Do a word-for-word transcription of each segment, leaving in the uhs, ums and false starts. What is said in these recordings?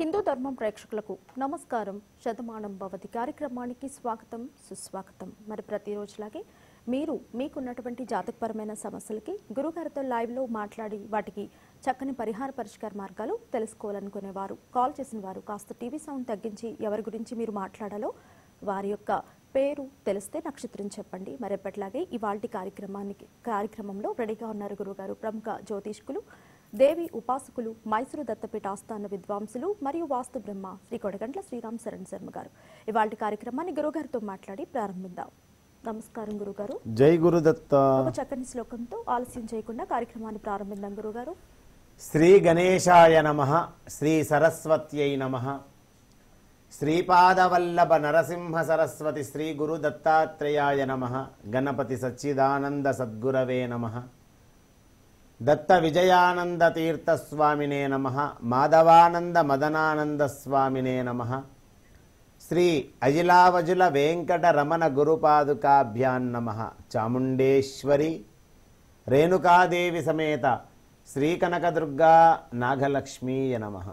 హిందూ ధర్మం ప్రేక్షకులకు నమస్కారం. శతమానం భవతి కార్యక్రమానికి స్వాగతం, సుస్వాగతం. మరి ప్రతిరోజులాగే మీరు మీకున్నటువంటి జాతకపరమైన సమస్యలకి గురుగారితో లైవ్లో మాట్లాడి వాటికి చక్కని పరిహార పరిష్కార మార్గాలు తెలుసుకోవాలనుకునేవారు కాల్ చేసిన వారు కాస్త టీవీ సౌండ్ తగ్గించి ఎవరి గురించి మీరు మాట్లాడాలో వారి యొక్క పేరు తెలిస్తే నక్షత్రం చెప్పండి. మరి ఎప్పటిలాగే ఇవాల్టి కార్యక్రమానికి కార్యక్రమంలో రెడీగా ఉన్నారు గురుగారు, ప్రముఖ జ్యోతిష్కులు, దేవి ఉపాసకులు, మైసూరు దత్తపీఠ ఆస్థాన విద్వాంసులు మరియు వాస్తు బ్రహ్మ శ్రీ కొడగంట్ల శ్రీరామ్ శరణ్ శర్మ గారు. ఇవాల్టి కార్యక్రమాన్ని గురుగారితో మాట్లాడి ప్రారంభిద్దాం. నమస్కారం గురుగారు. జై గురుదత్త. ఒక చక్కని శ్లోకంతో ఆలస్యం చేయకుండా కార్యక్రమాన్ని ప్రారంభిద్దాం గురుగారు. శ్రీ గణేశాయ నమః, శ్రీ సరస్వత్యై నమః, శ్రీపాదవల్లభ నరసింహ సరస్వతి శ్రీ గురు దత్తాత్రేయాయ నమః, గణపతి సచ్చిదానంద సద్గురవే నమః, దత్త విజయానంద తీర్థస్వామినే నమః, మాధవానంద మదనానంద స్వామినే నమః, శ్రీ అజిలావజుల వెంకట రమణ గురుపాదుకాభ్యాం నమః, చాముండేశ్వరి రేణుకాదేవి సమేత శ్రీ కనకదుర్గా నాగలక్ష్మీయ నమః.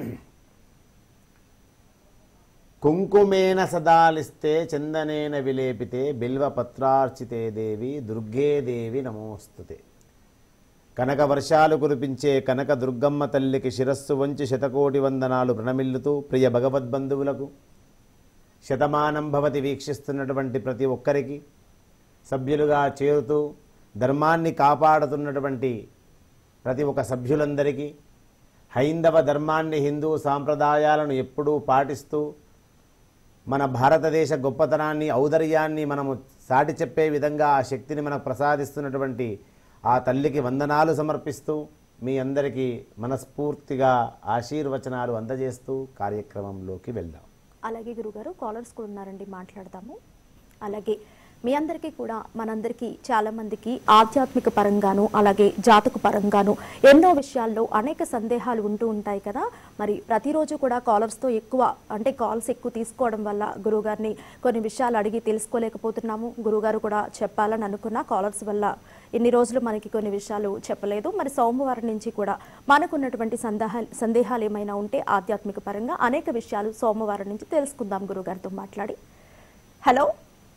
కుంకుమేన సదాలిస్తే చందనేన విలేపితే బిల్వపత్రార్చితే దేవి దుర్గే దేవి నమోస్తుతే. కనక వర్షాలు కురిపించే కనక దుర్గమ్మ తల్లికి శిరస్సు వంచి శతకోటి వందనాలు ప్రణమిల్లుతూ ప్రియ భగవద్బంధువులకు, శతమానం భవతి వీక్షిస్తున్నటువంటి ప్రతి ఒక్కరికి, సభ్యులుగా చేరుతూ ధర్మాన్ని కాపాడుతున్నటువంటి ప్రతి ఒక్క సభ్యులందరికీ, హైందవ ధర్మాన్ని, హిందూ సాంప్రదాయాలను ఎప్పుడూ పాటిస్తూ మన భారతదేశ గొప్పతనాన్ని, ఔదర్యాన్ని మనము సాటి చెప్పే విధంగా ఆ శక్తిని మనకు ప్రసాదిస్తున్నటువంటి ఆ తల్లికి వందనాలు సమర్పిస్తూ మీ అందరికీ మనస్ఫూర్తిగా ఆశీర్వచనాలు అందజేస్తూ కార్యక్రమంలోకి వెళ్దాం. అలాగే గురుగారు, కాలర్స్ కూడా ఉన్నారండి, మాట్లాడదాము. అలాగే మీ అందరికీ కూడా, మనందరికీ చాలా మందికి ఆధ్యాత్మిక పరంగాను అలాగే జాతక పరంగాను ఎన్నో విషయాల్లో అనేక సందేహాలు ఉంటూ ఉంటాయి కదా. మరి ప్రతిరోజు కూడా కాలర్స్తో ఎక్కువ అంటే కాల్స్ ఎక్కువ తీసుకోవడం వల్ల గురుగారిని కొన్ని విషయాలు అడిగి తెలుసుకోలేకపోతున్నాము. గురుగారు కూడా చెప్పాలని అనుకున్న కాలర్స్ వల్ల ఇన్ని రోజులు మనకి కొన్ని విషయాలు చెప్పలేదు. మరి సోమవారం నుంచి కూడా మనకున్నటువంటి సందేహాలు సందేహాలు ఏమైనా ఉంటే ఆధ్యాత్మిక పరంగా అనేక విషయాలు సోమవారం నుంచి తెలుసుకుందాం గురుగారితో మాట్లాడి. హలో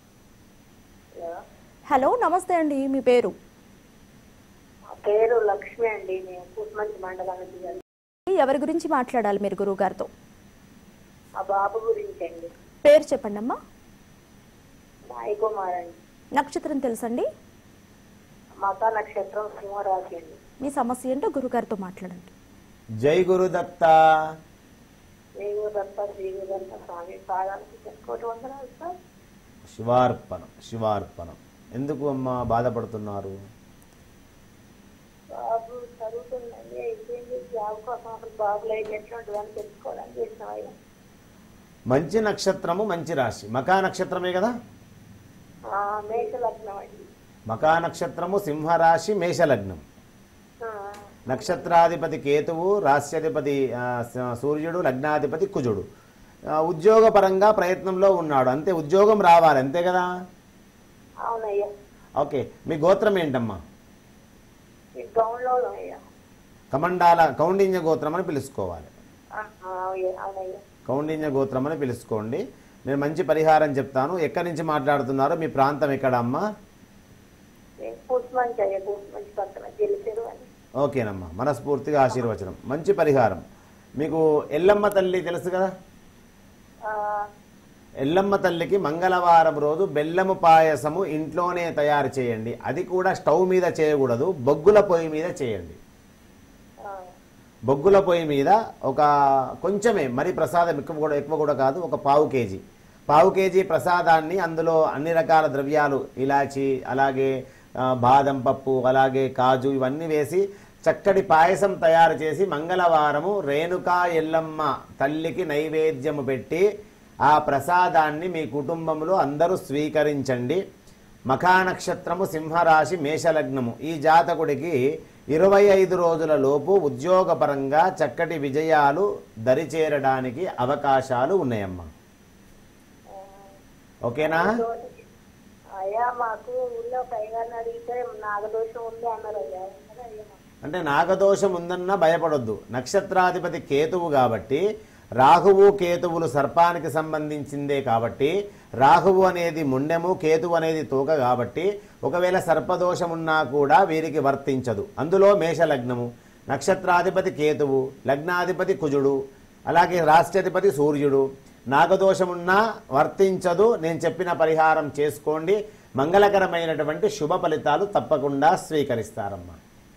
హలో నమస్తే అండి, మీ పేరు? పేరు లక్ష్మి అండి, నేను కూసుమంచి మండలానికి. ఎవరి గురించి మాట్లాడాలి మీరు గురువు గారితో? ఆ బాబు గురించి అండి. పేరు చెప్పండి అమ్మా. సాయి కుమార్ అండి. నక్షత్రం తెలుసండి? మకా నక్షత్రం, సింహరాశి అండి. మీ సమస్య ఏంటో గురుగారితో మాట్లాడండి. జై గురుదత్త. జై గురుదత్త, శ్రీ గురుదత్త స్వామి పాదాలకు కోటి వందనాలు సార్. శివార్పణం, శివార్పణం. ఎందుకు అమ్మా బాధపడుతున్నారు? బాబు చదువుతుందండి, అయిపోయింది. జాబ్ కోసం అసలు బాబు లైఫ్ ఎట్లా ఉంటుందని తెలుసుకోవాలని చేసిన. మంచి నక్షత్రము, మంచి రాశి. మకా నక్షత్రమే కదా? మేష లగ్నం అండి. మకా నక్షత్రము, సింహరాశి, మేషలగ్నం. నక్షత్రాధిపతి కేతువు, రాశ్యాధిపతి సూర్యుడు, లగ్నాధిపతి కుజుడు. ఉద్యోగపరంగా ప్రయత్నంలో ఉన్నాడు, అంతే. ఉద్యోగం రావాలి, అంతే కదా? అవునయ్యా. ఓకే, మీ గోత్రం ఏంటమ్మా? కమండాల కౌండిన్య గోత్రం అని పిలుచుకోవాలి. కౌండిన్య గోత్రం అని పిలుచుకోండి. నేను మంచి పరిహారం చెప్తాను. ఎక్కడి నుంచి మాట్లాడుతున్నారో, మీ ప్రాంతం ఎక్కడ అమ్మా? ఓకేనమ్మా, మనస్ఫూర్తిగా ఆశీర్వచనం. మంచి పరిహారం. మీకు ఎల్లమ్మ తల్లి తెలుసు కదా? ఎల్లమ్మ తల్లికి మంగళవారం రోజు బెల్లము పాయసము ఇంట్లోనే తయారు చేయండి. అది కూడా స్టవ్ మీద చేయకూడదు, బొగ్గుల పొయ్యి మీద చేయండి. బొగ్గుల పొయ్యి మీద ఒక కొంచెమే, మరి ప్రసాదం ఎక్కువ కూడా ఎక్కువ కూడా కాదు, ఒక పావు కేజీ పావు కేజీ ప్రసాదాన్ని, అందులో అన్ని రకాల ద్రవ్యాలు, ఇలాచి, అలాగే బాదం పప్పు, అలాగే కాజు, ఇవన్నీ వేసి చక్కటి పాయసం తయారు చేసి మంగళవారము రేణుకా ఎల్లమ్మ తల్లికి నైవేద్యము పెట్టి ఆ ప్రసాదాన్ని మీ కుటుంబంలో అందరూ స్వీకరించండి. మఖా నక్షత్రము, సింహరాశి, మేషలగ్నము. ఈ జాతకుడికి ఇరవై ఐదు రోజుల లోపు ఉద్యోగపరంగా చక్కటి విజయాలు దరిచేరడానికి అవకాశాలు ఉన్నాయమ్మా. ఓకేనా? అంటే నాగదోషం ఉందన్నా భయపడొద్దు. నక్షత్రాధిపతి కేతువు కాబట్టి రాహువు కేతువులు సర్పానికి సంబంధించిందే కాబట్టి రాహువు అనేది ముండెము, కేతువు అనేది తోక కాబట్టి ఒకవేళ సర్పదోషం ఉన్నా కూడా వీరికి వర్తించదు. అందులో మేషలగ్నము, నక్షత్రాధిపతి కేతువు, లగ్నాధిపతి కుజుడు, అలాగే రాష్ట్రాధిపతి సూర్యుడు. నాగదోషమున్నా వర్తించదు. నేను చెప్పిన పరిహారం చేసుకోండి, మంగళకరమైనటువంటి శుభ ఫలితాలు తప్పకుండా స్వీకరిస్తారమ్మా.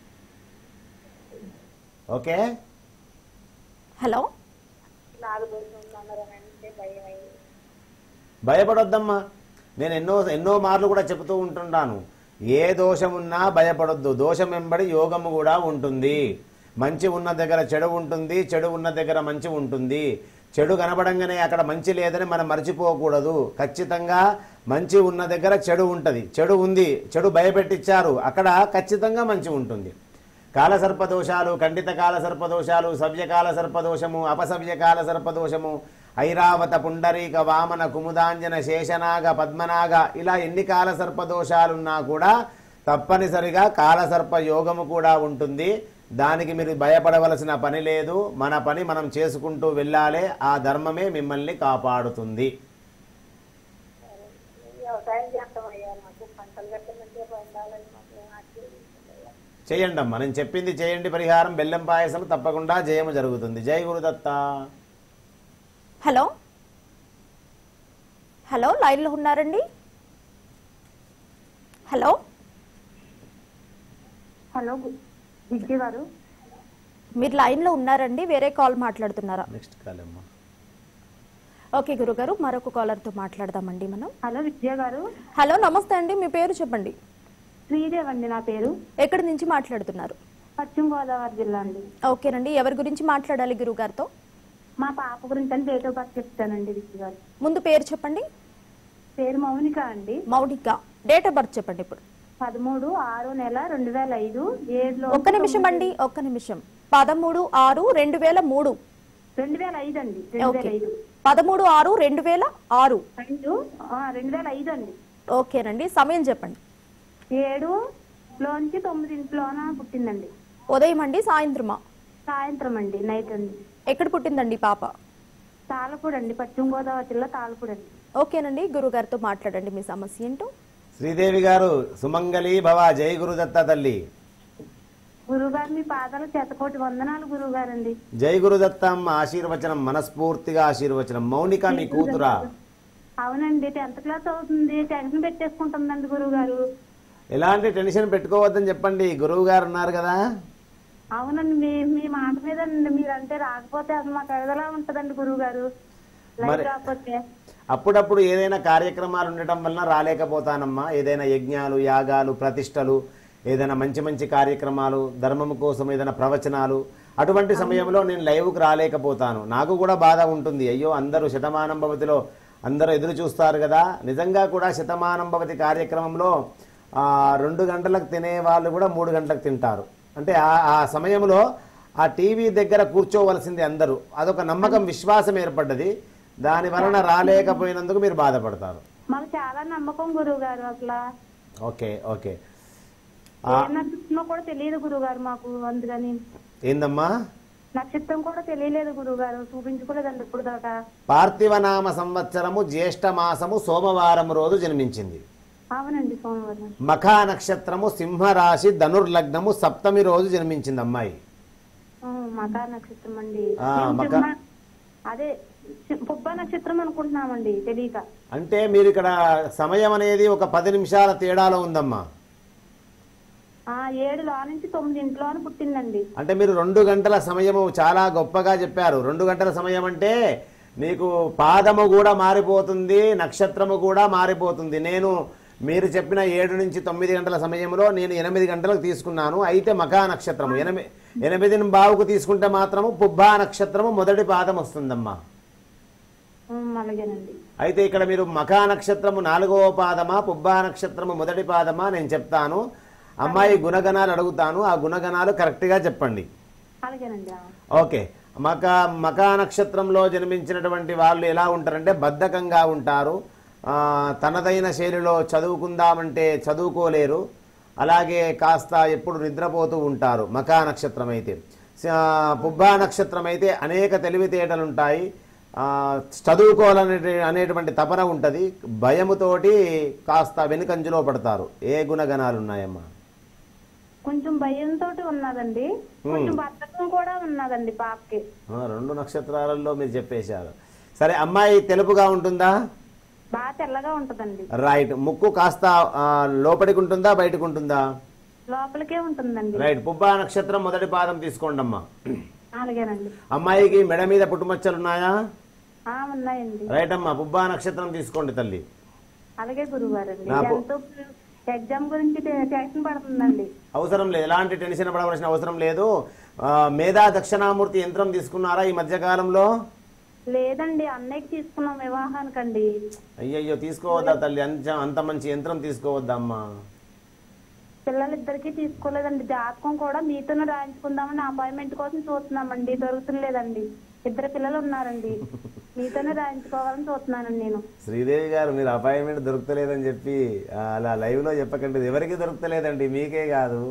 ఓకే. హలో, నాకు దోషం ఉందన్నారని అంటే భయం అయింది. భయపడొద్దమ్మా. నేను ఎన్నో ఎన్నో మార్లు కూడా చెబుతూ ఉంటుంటాను, ఏ దోషమున్నా భయపడొద్దు. దోషం వెంబడి యోగము కూడా ఉంటుంది. మంచి ఉన్న దగ్గర చెడు ఉంటుంది, చెడు ఉన్న దగ్గర మంచి ఉంటుంది. చెడు కనబడంగానే అక్కడ మంచి లేదని మనం మర్చిపోకూడదు. ఖచ్చితంగా మంచి ఉన్న దగ్గర చెడు ఉంటుంది. చెడు ఉంది, చెడు భయపెట్టించారు, అక్కడ ఖచ్చితంగా మంచి ఉంటుంది. కాలసర్ప దోషాలు, ఖండిత కాల సర్పదోషాలు, సవ్యకాల సర్పదోషము, అపసవ్యకాల సర్పదోషము, ఐరావత పుండరీక వామన కుముదాంజన శేషనాగ పద్మనాగ, ఇలా ఎన్ని కాల సర్పదోషాలున్నా కూడా తప్పనిసరిగా కాలసర్ప యోగము కూడా ఉంటుంది. దానికి మీరు భయపడవలసిన పని లేదు. మన పని మనం చేసుకుంటూ వెళ్ళాలి. ఆ ధర్మమే మిమ్మల్ని కాపాడుతుంది. వ్యవసాయం చేస్తామయ్యా, మాకు పంటలు కట్టమంటే పండాలని మాకు చేయండి అమ్మా, నేను చెప్పింది చేయండి. పరిహారం బెల్లం పాయసం, తప్పకుండా జయము జరుగుతుంది. జై గురుదత్త. హలో హలో లైన్లో ఉన్నారండి? హలో హలో విద్య గారు, మీరు లైన్లో ఉన్నారండి? వేరే కాల్ మాట్లాడుతున్నారా? నెక్స్ట్ కాల్ అమ్మా. ఓకే గురుగారు, మరొక కాలర్తో మాట్లాడదామండి మనం. హలో విద్య గారు. హలో నమస్తే అండి, మీ పేరు చెప్పండి. శ్రీదేవ్ అండి నా పేరు. ఎక్కడి నుంచి మాట్లాడుతున్నారు? పశ్చిమ గోదావరి జిల్లా అండి. ఓకేనండి, ఎవరి గురించి మాట్లాడాలి గురుగారితో? మా పాప గురించి అని డేట్ ఆఫ్ బర్త్ చెప్తానండి విద్య గారు. ముందు పేరు చెప్పండి. పేరు మౌనిక అండి. మౌనిక. డేట్ ఆఫ్ బర్త్ చెప్పండి ఇప్పుడు. పదమూడు ఆరు నెల రెండు వేల ఐదు ఏడులో. ఒక్క నిమిషం అండి, ఒక్క నిమిషం. పదమూడు ఆరు రెండు వేల మూడు రెండు వేల ఐదు అండి. రెండు వేల ఐదు పదమూడు ఆరు రెండు వేల ఆరు ఐదు రెండు వేల ఐదు అండి. ఓకేనండి, సమయం చెప్పండి. ఏడు లోంచి తొమ్మిదింట్లోన పుట్టిందండి. ఉదయం అండి, సాయంత్రమా? సాయంత్రం అండి, నైట్ అండి. ఎక్కడ పుట్టిందండి పాప? తాళపూడి అండి, పశ్చిమ గోదావరి జిల్లా తాళపూడి అండి. ఓకేనండి, గురుగారితో మాట్లాడండి మీ సమస్య ఏంటో. శ్రీదేవి గారు, సుమంగళి భవ. జై గురుదత్త తల్లి. గురుగారు మీ పాదాలు చెత్తకోటి వందనాలు గురుగారు అండి. జై గురుదత్తం. ఆశీర్వచనం, మనస్ఫూర్తిగా ఆశీర్వచనం. మౌనిక మీ కూతురా? అవునండి, టెన్త్ క్లాస్ అవుతుంది. టెన్షన్ పెట్టేసుకుంటుందండి గురుగారు. ఎలాంటి టెన్షన్ పెట్టుకోవద్దని చెప్పండి, గురువు గారు ఉన్నారు కదా. అవునండి, మీ మీ మాట మీద మీరంటే రాకపోతే అది మాకు ఎదలా ఉంటదండి గురుగారు. లైవ్ రాకపోతే అప్పుడప్పుడు ఏదైనా కార్యక్రమాలు ఉండటం వలన రాలేకపోతానమ్మా. ఏదైనా యజ్ఞాలు, యాగాలు, ప్రతిష్టలు, ఏదైనా మంచి మంచి కార్యక్రమాలు, ధర్మం కోసం ఏదైనా ప్రవచనాలు, అటువంటి సమయంలో నేను లైవ్కి రాలేకపోతాను. నాకు కూడా బాధ ఉంటుంది. అయ్యో, అందరూ శతమానం భవతిలో అందరూ ఎదురు చూస్తారు కదా. నిజంగా కూడా శతమానం భవతి కార్యక్రమంలో రెండు గంటలకు తినే వాళ్ళు కూడా మూడు గంటలకు తింటారు. అంటే ఆ సమయంలో ఆ టీవీ దగ్గర కూర్చోవలసింది అందరూ. అదొక నమ్మకం, విశ్వాసం ఏర్పడ్డది. దాని వలన రాలేకపోయినందుకు మీరు బాధపడతారు. మాకు చాలా నమ్మకం గురువు గారు. అసలు ఓకే ఓకే నక్షత్రం కూడా తెలియదు గురుగారు మాకు. అందుకని ఏందమ్మా? నక్షత్రం కూడా తెలియలేదు గురుగారు, చూపించుకోలేదండి ఇప్పుడు దాకా. పార్థివనామ సంవత్సరము జ్యేష్ఠ మాసము సోమవారం రోజు జన్మించింది. అవునండి, సోమవారం. మఖా నక్షత్రము సింహరాశి ధనుర్లగ్నము సప్తమి రోజు జన్మించింది అమ్మాయి. మఖా నక్షత్రం అండి. ఆ, మఖా అదే పుబ్బ నక్షత్రం అనుకుంటున్నామండి తెలియక. అంటే మీరు ఇక్కడ సమయం అనేది ఒక పది నిమిషాల తేడాలో ఉందమ్మా. ఆ ఏడులో నుంచి తొమ్మిది ఇంట్లో పుట్టిందండి. అంటే మీరు రెండు గంటల సమయము చాలా గొప్పగా చెప్పారు. రెండు గంటల సమయం అంటే నీకు పాదము కూడా మారిపోతుంది, నక్షత్రము కూడా మారిపోతుంది. నేను మీరు చెప్పిన ఏడు నుంచి తొమ్మిది గంటల సమయంలో నేను ఎనిమిది గంటలకు తీసుకున్నాను. అయితే మఖా నక్షత్రము ఎనిమిది ఎనిమిది బావుకు తీసుకుంటే మాత్రము పుబ్బా నక్షత్రము మొదటి పాదం వస్తుందమ్మా. అలాగేనండి. అయితే ఇక్కడ మీరు మఖా నక్షత్రము నాలుగవ పాదమా, పుబ్బా నక్షత్రము మొదటి పాదమా నేను చెప్తాను. అమ్మాయి గుణగణాలు అడుగుతాను, ఆ గుణగణాలు కరెక్ట్గా చెప్పండి. అలాగేనండి. ఓకే. మకా మకా నక్షత్రంలో జన్మించినటువంటి వాళ్ళు ఎలా ఉంటారంటే బద్ధకంగా ఉంటారు. తనదైన శైలిలో చదువుకుందామంటే చదువుకోలేరు. అలాగే కాస్త ఎప్పుడు నిద్రపోతూ ఉంటారు మకా నక్షత్రం అయితే. ఆ, పుబ్బా నక్షత్రం అయితే అనేక తెలివితేటలు ఉంటాయి, ఆ, చదువుకోవాలనే అనేటువంటి తపన ఉంటుంది, భయముతోటి కాస్త వెనుకంజలో పడతారు. ఏ గుణగణాలు ఉన్నాయమ్మా? కొంచెం భయంతో ఉన్నదండి, కొంచెం బద్ధకం కూడా ఉన్నదండి పాపకి. ఆ, రెండు నక్షత్రాలలో మీరు చెప్పేశారు. సరే, అమ్మాయి తెలుపుగా ఉంటుందా? బాగా తెల్లగా ఉంటదండి. రైట్. ముక్కు కాస్త ఆ, లోపలికి ఉంటుందా బయటకు ఉంటుందా? లోపలికే ఉంటుందండి. రైట్. పుబ్బా నక్షత్రం మొదటి పాదం తీసుకోండి అమ్మా. అలాగేనండి. అమ్మాయికి మెడ మీద పుట్టుమచ్చలు ఉన్నాయా? ఆ ఉన్నాయండి. రైట్ అమ్మా, పుబ్బా నక్షత్రం తీసుకోండి తల్లి. అలాగే గురువు గారండి. నాకు- ఎంతో ఎగ్జామ్ గురించి టె- టెన్షన్ పడుతుందండి. అవసరం లేదు, ఎలాంటి టెన్షన్ పడవలసిన అవసరం లేదు. ఆ, మేధా దక్షిణామూర్తి యంత్రం తీసుకున్నారా ఈ మధ్య కాలంలో? లేదండి, అన్నయ్యకి తీసుకున్నాం వివాహానికండి. అయ్యయ్యో, తీసుకోవద్దా తల్లి? అంత అంత మంచి యంత్రం తీసుకోవద్దా అమ్మా? పిల్లలిద్దరికి తీసుకోలేదండి. జాతకం కూడా మీతోనే రాయించుకుందామని అపాయింట్మెంట్ కోసం చూస్తున్నామండి, దొరుకుతులేదండి. ఇద్దరు పిల్లలు ఉన్నారండి, మీతోనే రాయించుకోవాలని చూస్తున్నానండి నేను. శ్రీదేవి గారు, మీరు అపాయింట్మెంట్ దొరుకుతలేదని చెప్పి ఆ, అలా లైవ్ లో చెప్పకండి. ఎవరికి దొరుకుతలేదండి, మీకే కాదు.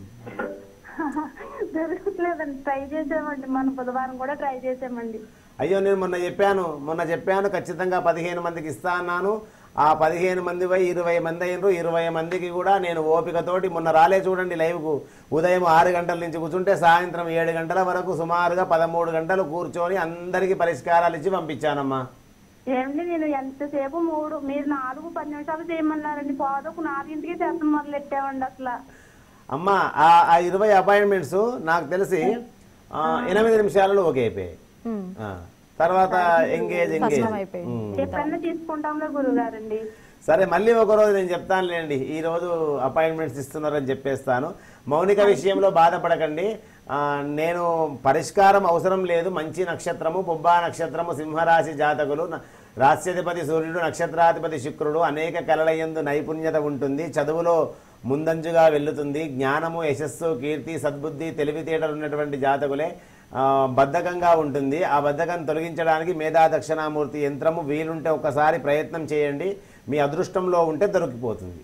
దొరుకుతలేదండి. ట్రై చేసామండి, మన బుధవారం కూడా ట్రై చేసామండి. అయ్యో, నేను మొన్న చెప్పాను మొన్న చెప్పాను ఖచ్చితంగా పదిహేను మందికి ఇస్తా అన్నాను. ఆ పదిహేను మంది పోయి ఇరవై మంది అయినరు. ఇరవై మందికి కూడా నేను ఓపికతోటి మొన్న రాలే చూడండి లైవ్కు. ఉదయం ఆరు గంటల నుంచి కూర్చుంటే సాయంత్రం ఏడు గంటల వరకు సుమారుగా పదమూడు గంటలు కూర్చొని అందరికీ పరిష్కారాలు ఇచ్చి పంపించానమ్మా. ఏమండి, నేను ఎంతసేపు మూడు మీరు నాలుగు పది నిమిషాలు చేయమన్నారండి. పాదకు నాలుగింటికి చేస్తాం మొదలు పెట్టామండి అసలు. అమ్మా, ఆ ఆ ఇరవై అపాయింట్మెంట్స్ నాకు తెలిసి ఆ, ఎనిమిది నిమిషాలలో ఓకే అయిపోయాయి. ఉమ్. ఆ, తర్వాత ఎంగేజ్ ఎంగేజ్ భస్మం అయిపోయింది. ఉమ్. ఎప్పుడన్నా తీసుకుంటాంలో గురువు గారండి. సరే, మళ్ళీ ఒక రోజు నేను చెప్తానులేండి. ఈ రోజు అపాయింట్మెంట్స్ ఇస్తున్నారని చెప్పేస్తాను. మౌనిక విషయంలో బాధపడకండి. ఆ, నేను పరిష్కారం అవసరం లేదు. మంచి నక్షత్రము పుబ్బా నక్షత్రము, సింహరాశి జాతకులు, న- రాశ్యాధిపతి సూర్యుడు, నక్షత్రాధిపతి శుక్రుడు, అనేక కళలయందు నైపుణ్యత ఉంటుంది, చదువులో ముందంజుగా వెళ్లుతుంది, జ్ఞానము, యశస్సు, కీర్తి, సద్బుద్ధి, తెలివితేటలు ఉన్నటువంటి జాతకులే. ఆ, బద్ధకంగా ఉంటుంది. ఆ బద్ధకం తొలగించడానికి మేధా దక్షిణామూర్తి యంత్రము వీలుంటే ఒకసారి ప్రయత్నం చేయండి. మీ అదృష్టంలో ఉంటే దొరికిపోతుంది.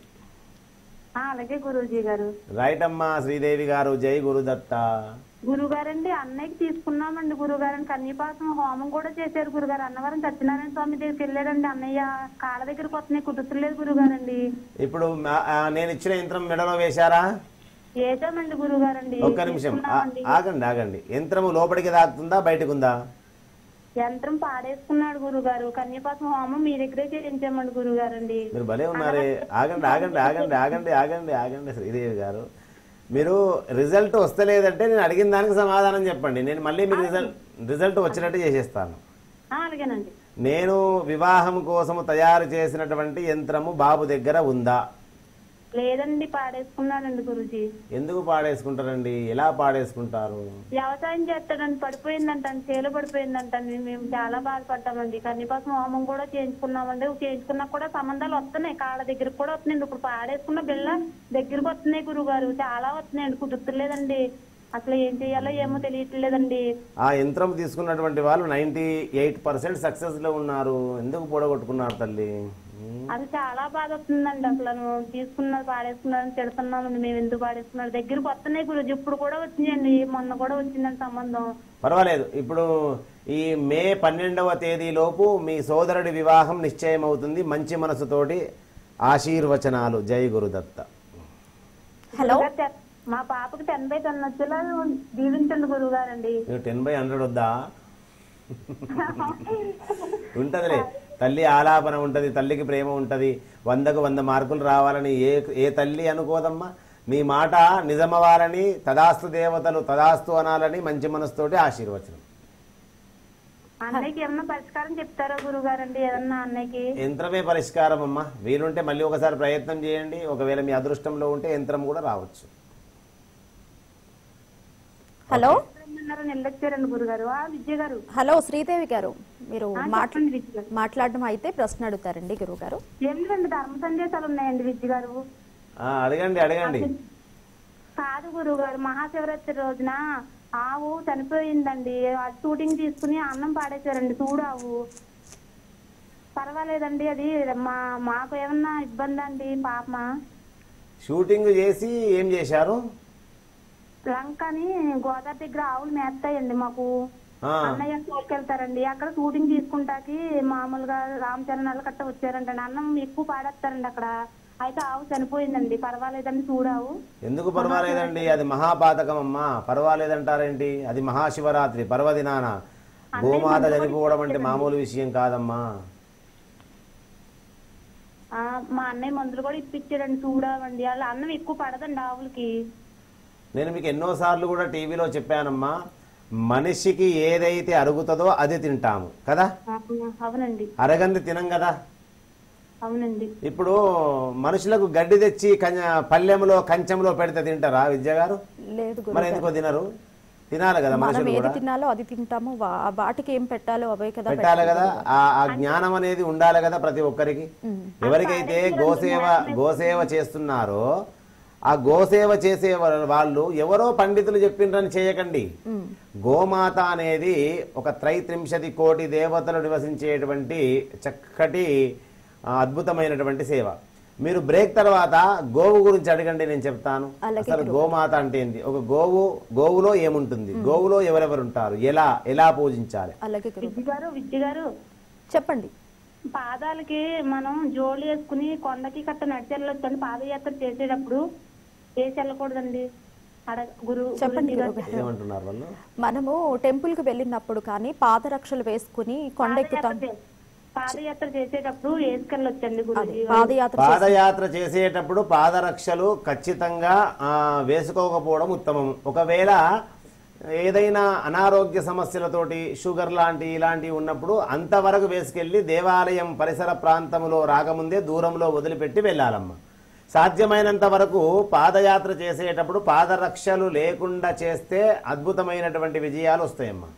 ఆ, అలాగే గురూజీ గారు. రైట్ అమ్మా శ్రీదేవి గారు. జై గురుదత్త. గురువు గారండి, అన్నయ్యకి తీసుకున్నామండి గురువు గారని. కన్యపాసం హోమం కూడా చేశారు గురుగారు. అన్నవరం సత్యనారాయణ స్వామి దగ్గరికి వెళ్ళాడండి అన్నయ్య. కాళ్ళ దగ్గరకు వస్తున్నాయి, కుదురుతులేదు గురువు గారండి. ఇప్పుడు మా- ఆ, నేను ఇచ్చిన యంత్రం మెడలో వేశారా? వేసామండి గురువు గారండి. ఒక్క నిమిషం ఆ- తీసుకున్నామండి. ఆగండి ఆగండి. యంత్రము లోపలికి తాకుతుందా బయటకుందా? యంత్రం పాడేసుకున్నాడు గురుగారు. కన్యపాసం హోమం మీ దగ్గరే చేయించామండి గురువు గారండి. మీరు భలే ఉన్నారే. ఆగండి ఆగండి ఆగండి ఆగండి ఆగండి ఆగండి శ్రీదేవి గారు, మీరు రిజల్ట్ వస్తలేదంటే నేను అడిగిన దానికి సమాధానం చెప్పండి. నేను మళ్ళీ మీరు రిజల్ట్ రిజల్ట్ వచ్చినట్టు చేసేస్తాను. ఆ, అలాగేనండి. నేను వివాహం కోసము తయారు చేసినటువంటి యంత్రము బాబు దగ్గర ఉందా? లేదండి, పాడేసుకున్నాడండి గురుజీ. ఎందుకు పాడేసుకుంటారండి? ఎలా పాడేసుకుంటారు? వ్యవసాయం చేస్తాడండి, పడిపోయిందంటండి, చేలు పడిపోయిందంటండి. మేము చాలా బాధపడ్డామండి. కన్యపాసం హోమం కూడా చేయించుకున్నామండి. చేయించుకున్నా కూడా సంబంధాలు వస్తున్నాయి, కాళ్ళ దగ్గరకు కూడా వస్తున్నాయండి. ఇప్పుడు పాడేసుకున్న బిళ్ళ దగ్గరకు వస్తున్నాయి గురువు గారు. చాలా వస్తున్నాయండి, కుదురుతులేదండి. అసలు ఏం చేయాలో ఏమో తెలియట్లేదండి. ఆ యంత్రం తీసుకున్నటువంటి వాళ్ళు నైన్టీ ఎయిట్ పర్సెంట్ సక్సెస్ లో ఉన్నారు. ఎందుకు పొడగొట్టుకున్నారు తల్లి? అది చాలా బాధ వస్తుందండి. అసలు నువ్వు తీసుకున్నారు పాడేసుకున్నారని తిడుతున్నామండి. మేము ఎందుకు పాడేసుకున్నారు దగ్గరకు వస్తున్నాయి గురుజీ. ఇప్పుడు కూడా వచ్చినాయండి, మొన్న కూడా వచ్చిందండి సంబంధం. పర్వాలేదు. ఇప్పుడు ఈ మే పన్నెండవ తేదీలోపు మీ సోదరుడి వివాహం నిశ్చయం అవుతుంది. మంచి మనసుతోటి ఆశీర్వచనాలు. జై గురుదత్త. హలో. మా పాపకి టెన్ బై టెన్ వచ్చేలా దీవించండి గురువు గారండి. టెన్ బై హండ్రెడ్ వద్దా? ఉంటదిలే, తల్లి ఆలాపన ఉంటది, తల్లికి ప్రేమ ఉంటది. వందకు వంద మార్కులు రావాలని ఏ ఏ తల్లి అనుకోదమ్మా. నీ మాట నిజమవ్వాలని, తదాస్తు దేవతలు తదాస్తు అనాలని మంచి మనసుతోటి ఆశీర్వచనం. అన్నయ్యకి ఏమన్నా పరిష్కారం చెప్తారా గురువు గారండి? ఏదన్నా అన్నయ్యకి యంత్రమే పరిష్కారం అమ్మా. వీలుంటే మళ్ళీ ఒకసారి ప్రయత్నం చేయండి. ఒకవేళ మీ అదృష్టంలో ఉంటే యంత్రం కూడా రావచ్చు. హలో. నిలొచ్చారండి గురుగారు. ఆ విద్య గారు. హలో శ్రీదేవి గారు, మీరు ఆ, మాట్లా చెప్పండి విద్య గారు. మాట్లాడడం అయితే ప్రశ్న అడుగుతారండి గురువు గారు. ఎందుకండి ధర్మ సందేశాలు ఉన్నాయండి విద్య గారు. ఆ, అడగండి అడగండి. కాదు గురువు గారు, మహాశివరాత్రి రోజున ఆవు చనిపోయిందండి. షూటింగ్ తీసుకుని అన్నం పాడేశారండి చూడావు. పర్వాలేదండి, అది మా మాకు ఏమన్నా ఇబ్బంది అండి పాపమా? షూటింగ్ చేసి ఏం చేశారు? లంక అని గోదావరి దగ్గర ఆవులు మేస్తాయండి మాకు. ఆ, అన్నయ్య తోలుకెళ్తారండి. అక్కడ షూటింగ్ తీసుకుంటాకి మామూలుగా రామ్ చరణ్ వాళ్ళు కట్ట వచ్చారంటండి. అన్నం ఎక్కువ పాడేస్తారండి అక్కడ. అయితే ఆవు చనిపోయిందండి. పర్వాలేదండి చూడావు. ఎందుకు పర్వాలేదండి? అది మహాపాతకం అమ్మా. పర్వాలేదంటారేంటి? అది మహాశివరాత్రి పర్వదినాన గోమాత చనిపోవడం అంటే మామూలు విషయం కాదమ్మా. ఆ, మా అన్నయ్య మందులు కూడా ఇప్పించాడండి చూడావండి. వాళ్ళ అన్నం ఎక్కువ పడదండి ఆవులకి. నేను మీకు ఎన్నోసార్లు కూడా టీవీలో చెప్పానమ్మా, మనిషికి ఏదైతే అరుగుతుందో అది తింటాము కదా. అవునండి. అరగంది తినం కదా. అవునండి. ఇప్పుడు మనుషులకు గడ్డి తెచ్చి పల్లెంలో కంచంలో పెడితే తింటారా విద్య గారు? లేదు మరి ఎందుకో తినరు? తినాలి కదా మనం మనుషులు ఏది కూడా. తినాలో అది తింటాము. వా- వాటికి ఏం పెట్టాలో అవే కదా పెట్టాలి కదా. ఆ ఆ జ్ఞానం అనేది ఉండాలి కదా ప్రతి ఒక్కరికి. ఎవరికైతే గోసేవ గోసేవ చేస్తున్నారో ఆ గోసేవ చేసే వాళ్ళు ఎవరో పండితులు చెప్పిండ్రని చేయకండి. గోమాత అనేది ఒక త్రైత్రింశతి కోటి దేవతలు నివసించేటువంటి చక్కటి అద్భుతమైనటువంటి సేవ. మీరు బ్రేక్ తర్వాత గోవు గురించి అడగండి, నేను చెప్తాను. అసలు గోమాత అంటే ఏంటి, ఒక గోవు గోవులో ఏముంటుంది, గోవులో ఎవరెవరు ఉంటారు, ఎలా ఎలా పూజించాలి. అలాగే విద్య గారు విద్య గారు చెప్పండి. పాదాలకి మనం జోళ్ళు వేసుకుని కొండకి కట్ట నడిచి వెళ్ళొచ్చండి. పాదయాత్ర చేసేటప్పుడు వేసి వెళ్ళకూడదండి. అడ గురు చెప్పండి ఏమంటున్నారు వాళ్ళు? మనము టెంపుల్ కి వెళ్ళినప్పుడు కానీ పాదరక్షలు వేసుకుని కొండెక్కుతాం. పాదయాత్ర చేసేటప్పుడు వేసుకెళ్ళొచ్చండి గురుజీ. పాదయాత్ర పాదయాత్ర చేసేటప్పుడు పాదరక్షలు ఖచ్చితంగా ఆ, వేసుకోకపోవడం ఉత్తమం. ఒకవేళ ఏదైనా అనారోగ్య సమస్యలతోటి షుగర్ లాంటి ఇలాంటివి ఉన్నప్పుడు అంతవరకు వేసుకెళ్లి దేవాలయం పరిసర ప్రాంతంలో రాకముందే దూరంలో వదిలిపెట్టి వెళ్ళాలమ్మా. సాధ్యమైనంత వరకు పాదయాత్ర చేసేటప్పుడు పాదరక్షలు లేకుండా చేస్తే అద్భుతమైనటువంటి విజయాలు వస్తాయమ్మా.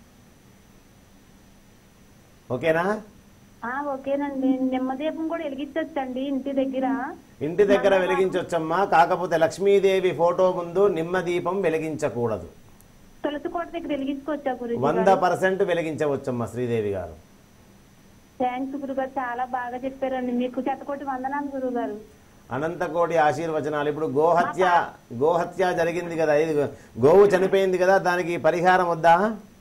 ఓకేనా? ఓకేనండి. నిమ్మదీపం కూడా వెలిగించొచ్చండి ఇంటి దగ్గర. ఇంటి దగ్గర వెలిగించొచ్చమ్మా. కాకపోతే లక్ష్మీదేవి ఫోటో ముందు నిమ్మ దీపం వెలిగించకూడదు. తులసి కోట దగ్గర వెలిగించుకోవచ్చా గురుజీ? వంద పర్సెంట్ వెలిగించవచ్చమ్మా శ్రీదేవి గారు. థ్యాంక్స్ గురుగారు, చాలా బాగా చెప్పారండి. మీకు శతకోటి వందనాలు గురువు గారు. అనంతకోటి ఆశీర్వచనాలు. ఇప్పుడు గోహత్య గోహత్య జరిగింది కదా, ఇది గోవు చనిపోయింది కదా, దానికి పరిహారం వద్దా?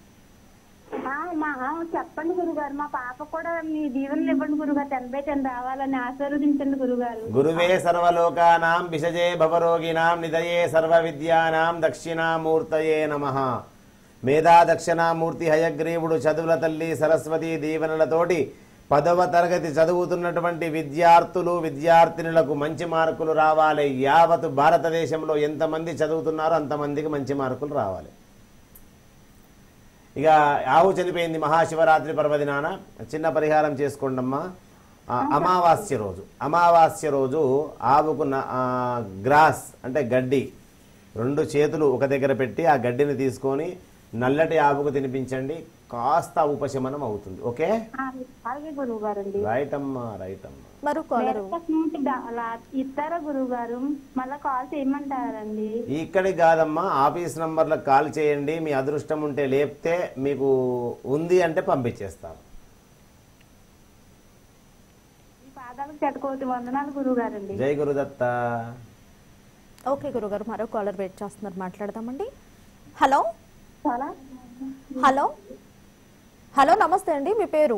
మా చెప్పండి గురుగారు. మా పాప కూడా మీ దీవెనలు ఇవ్వండి గురుగారు. టెన్ బై టెన్ రావాలని ఆశీర్వదించండి గురుగారు. గురువే సర్వలోకానాం విషజే భవరోగినాం నిదయే సర్వ విద్యానాం దక్షిణామూర్తయే నమః. మేధా దక్షిణామూర్తి హయగ్రీవుడు చదువుల తల్లి సరస్వతి దీవెనలతోటి పదవ తరగతి చదువుతున్నటువంటి విద్యార్థులు విద్యార్థినులకు మంచి మార్కులు రావాలి. యావత్ భారతదేశంలో ఎంతమంది చదువుతున్నారో అంతమందికి మంచి మార్కులు రావాలి. ఇక ఆవు చనిపోయింది మహాశివరాత్రి పర్వదినాన చిన్న పరిహారం చేసుకోండమ్మా. అమావాస్య రోజు అమావాస్య రోజు ఆవుకు గ్రాస్ అంటే గడ్డి రెండు చేతులు ఒక దగ్గర పెట్టి ఆ గడ్డిని తీసుకొని నల్లటి ఆవుకు తినిపించండి. కాస్త ఉపశమనం అవుతుంది. ఓకే రైట్ అమ్మా, రైట్ అమ్మా. మరో కాలరు ఇస్తారా గురువు గారు? మళ్ళా కాల్ చేయమంటారండి? ఇక్కడికి కాదమ్మా, ఆఫీస్ నంబర్లకు కాల్ చేయండి. మీ అదృష్టం ఉంటే లేపితే మీకు ఉంది అంటే పంపించేస్తాను. పాదాలకు చెట్టుకోవద్దు. వందనాలు గురువు గారండి. జై గురుదత్త. ఓకే గురుగారు, మరో కాలర్ వెయిట్ చేస్తున్నారు, మాట్లాడదామండి. హలో హలో హలో నమస్తే అండి, మీ పేరు?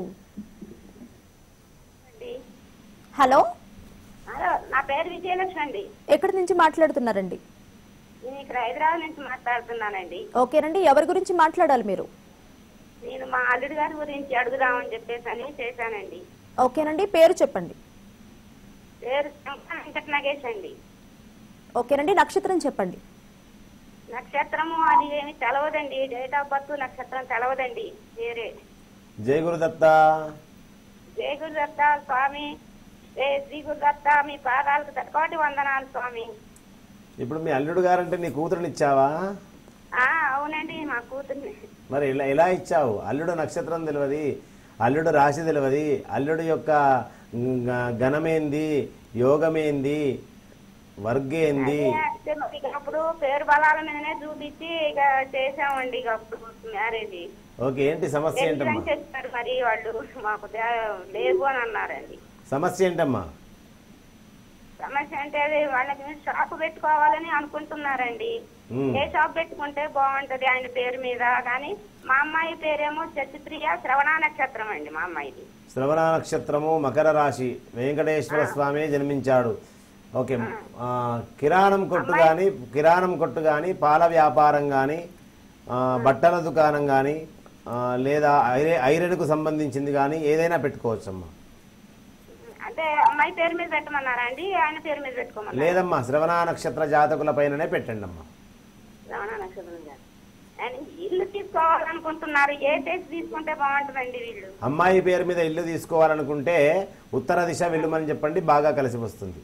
హలో, నా పేరు విజయలక్ష్మి అండి. ఎక్కడి నుంచి మాట్లాడుతున్నారండి? నేను ఇక్కడ హైదరాబాద్ నుంచి మాట్లాడుతున్నానండి. ఓకేనండి, ఎవరి గురించి మాట్లాడాలి మీరు? నేను మా అల్లుడి గారి గురించి అడుగుదామని చెప్పేసి అని చేశానండి. ఓకేనండి, పేరు చెప్పండి. పేరు వెంకట నాగేష్ అండి. ఓకేనండి, నక్షత్రం చెప్పండి. నక్షత్రము అది ఏమి తెలవదండి. డేట్ ఆఫ్ బర్త్ నక్షత్రం తెలవదండి. వేరే. జై గురుదత్త. జై గురుదత్త స్వామి. శ్రీ గురుదత్త, మీ పాదాలకు తక్కువటి వందనాలు స్వామి. ఇప్పుడు మీ అల్లుడు గారంటే నీ కూతురుని ఇచ్చావా? అవునండి, మా కూతుర్ని. మరి ఇలా ఎలా ఇచ్చావు? అల్లుడు నక్షత్రం తెలియదు, అల్లుడు రాశి తెలియదు, అల్లుడు యొక్క గణమేంది, యోగమేంది, వర్గేంది. అప్పుడు పేరు బలాల మీదనే చూపించి ఇక చేసామండి. ఇక అప్పుడు మ్యారేజ్. ఓకే, ఏంటి సమస్య ఏంటమ్మా? చెప్పారు మరి వాళ్ళు, మాకు లేవు అని అన్నారండి. సమస్య ఏంటమ్మా? సమస్య అంటే అది వాళ్ళకి షాప్ పెట్టుకోవాలని అనుకుంటున్నారండి. ఉమ్. ఏ షాప్ పెట్టుకుంటే బాగుంటది ఆయన పేరు మీద కానీ మా అమ్మాయి పేరేమో శశిప్రియ శ్రవణ నక్షత్రం అండి మా అమ్మాయిది. శ్రవణ నక్షత్రము మకర రాశి వెంకటేశ్వర స్వామి జన్మించాడు. ఓకే. ఆ, కిరాణం కొట్టు కానీ కిరాణం కొట్టు కానీ పాల వ్యాపారం కానీ బట్టల దుకాణం కానీ లేదా ఐరే ఐరన్కు సంబంధించింది కానీ ఏదైనా పెట్టుకోవచ్చమ్మా. అంటే అమ్మాయి పేరు మీద పెట్టమన్నారా అండి ఆయన పేరు మీద పెట్టుకోమన్నారు? లేదమ్మా, శ్రవణ నక్షత్ర జాతకుల పైననే పెట్టండి అమ్మా. శ్రవణ నక్షత్రం ఆయన ఇల్లు తీసుకోవాలనుకుంటున్నారు. ఏ టేస్ట్ తీసుకుంటే బాగుంటుందండి వీళ్ళు? అమ్మాయి పేరు మీద ఇల్లు తీసుకోవాలనుకుంటే ఉత్తర దిశ వెళ్ళమని చెప్పండి, బాగా కలిసి వస్తుంది.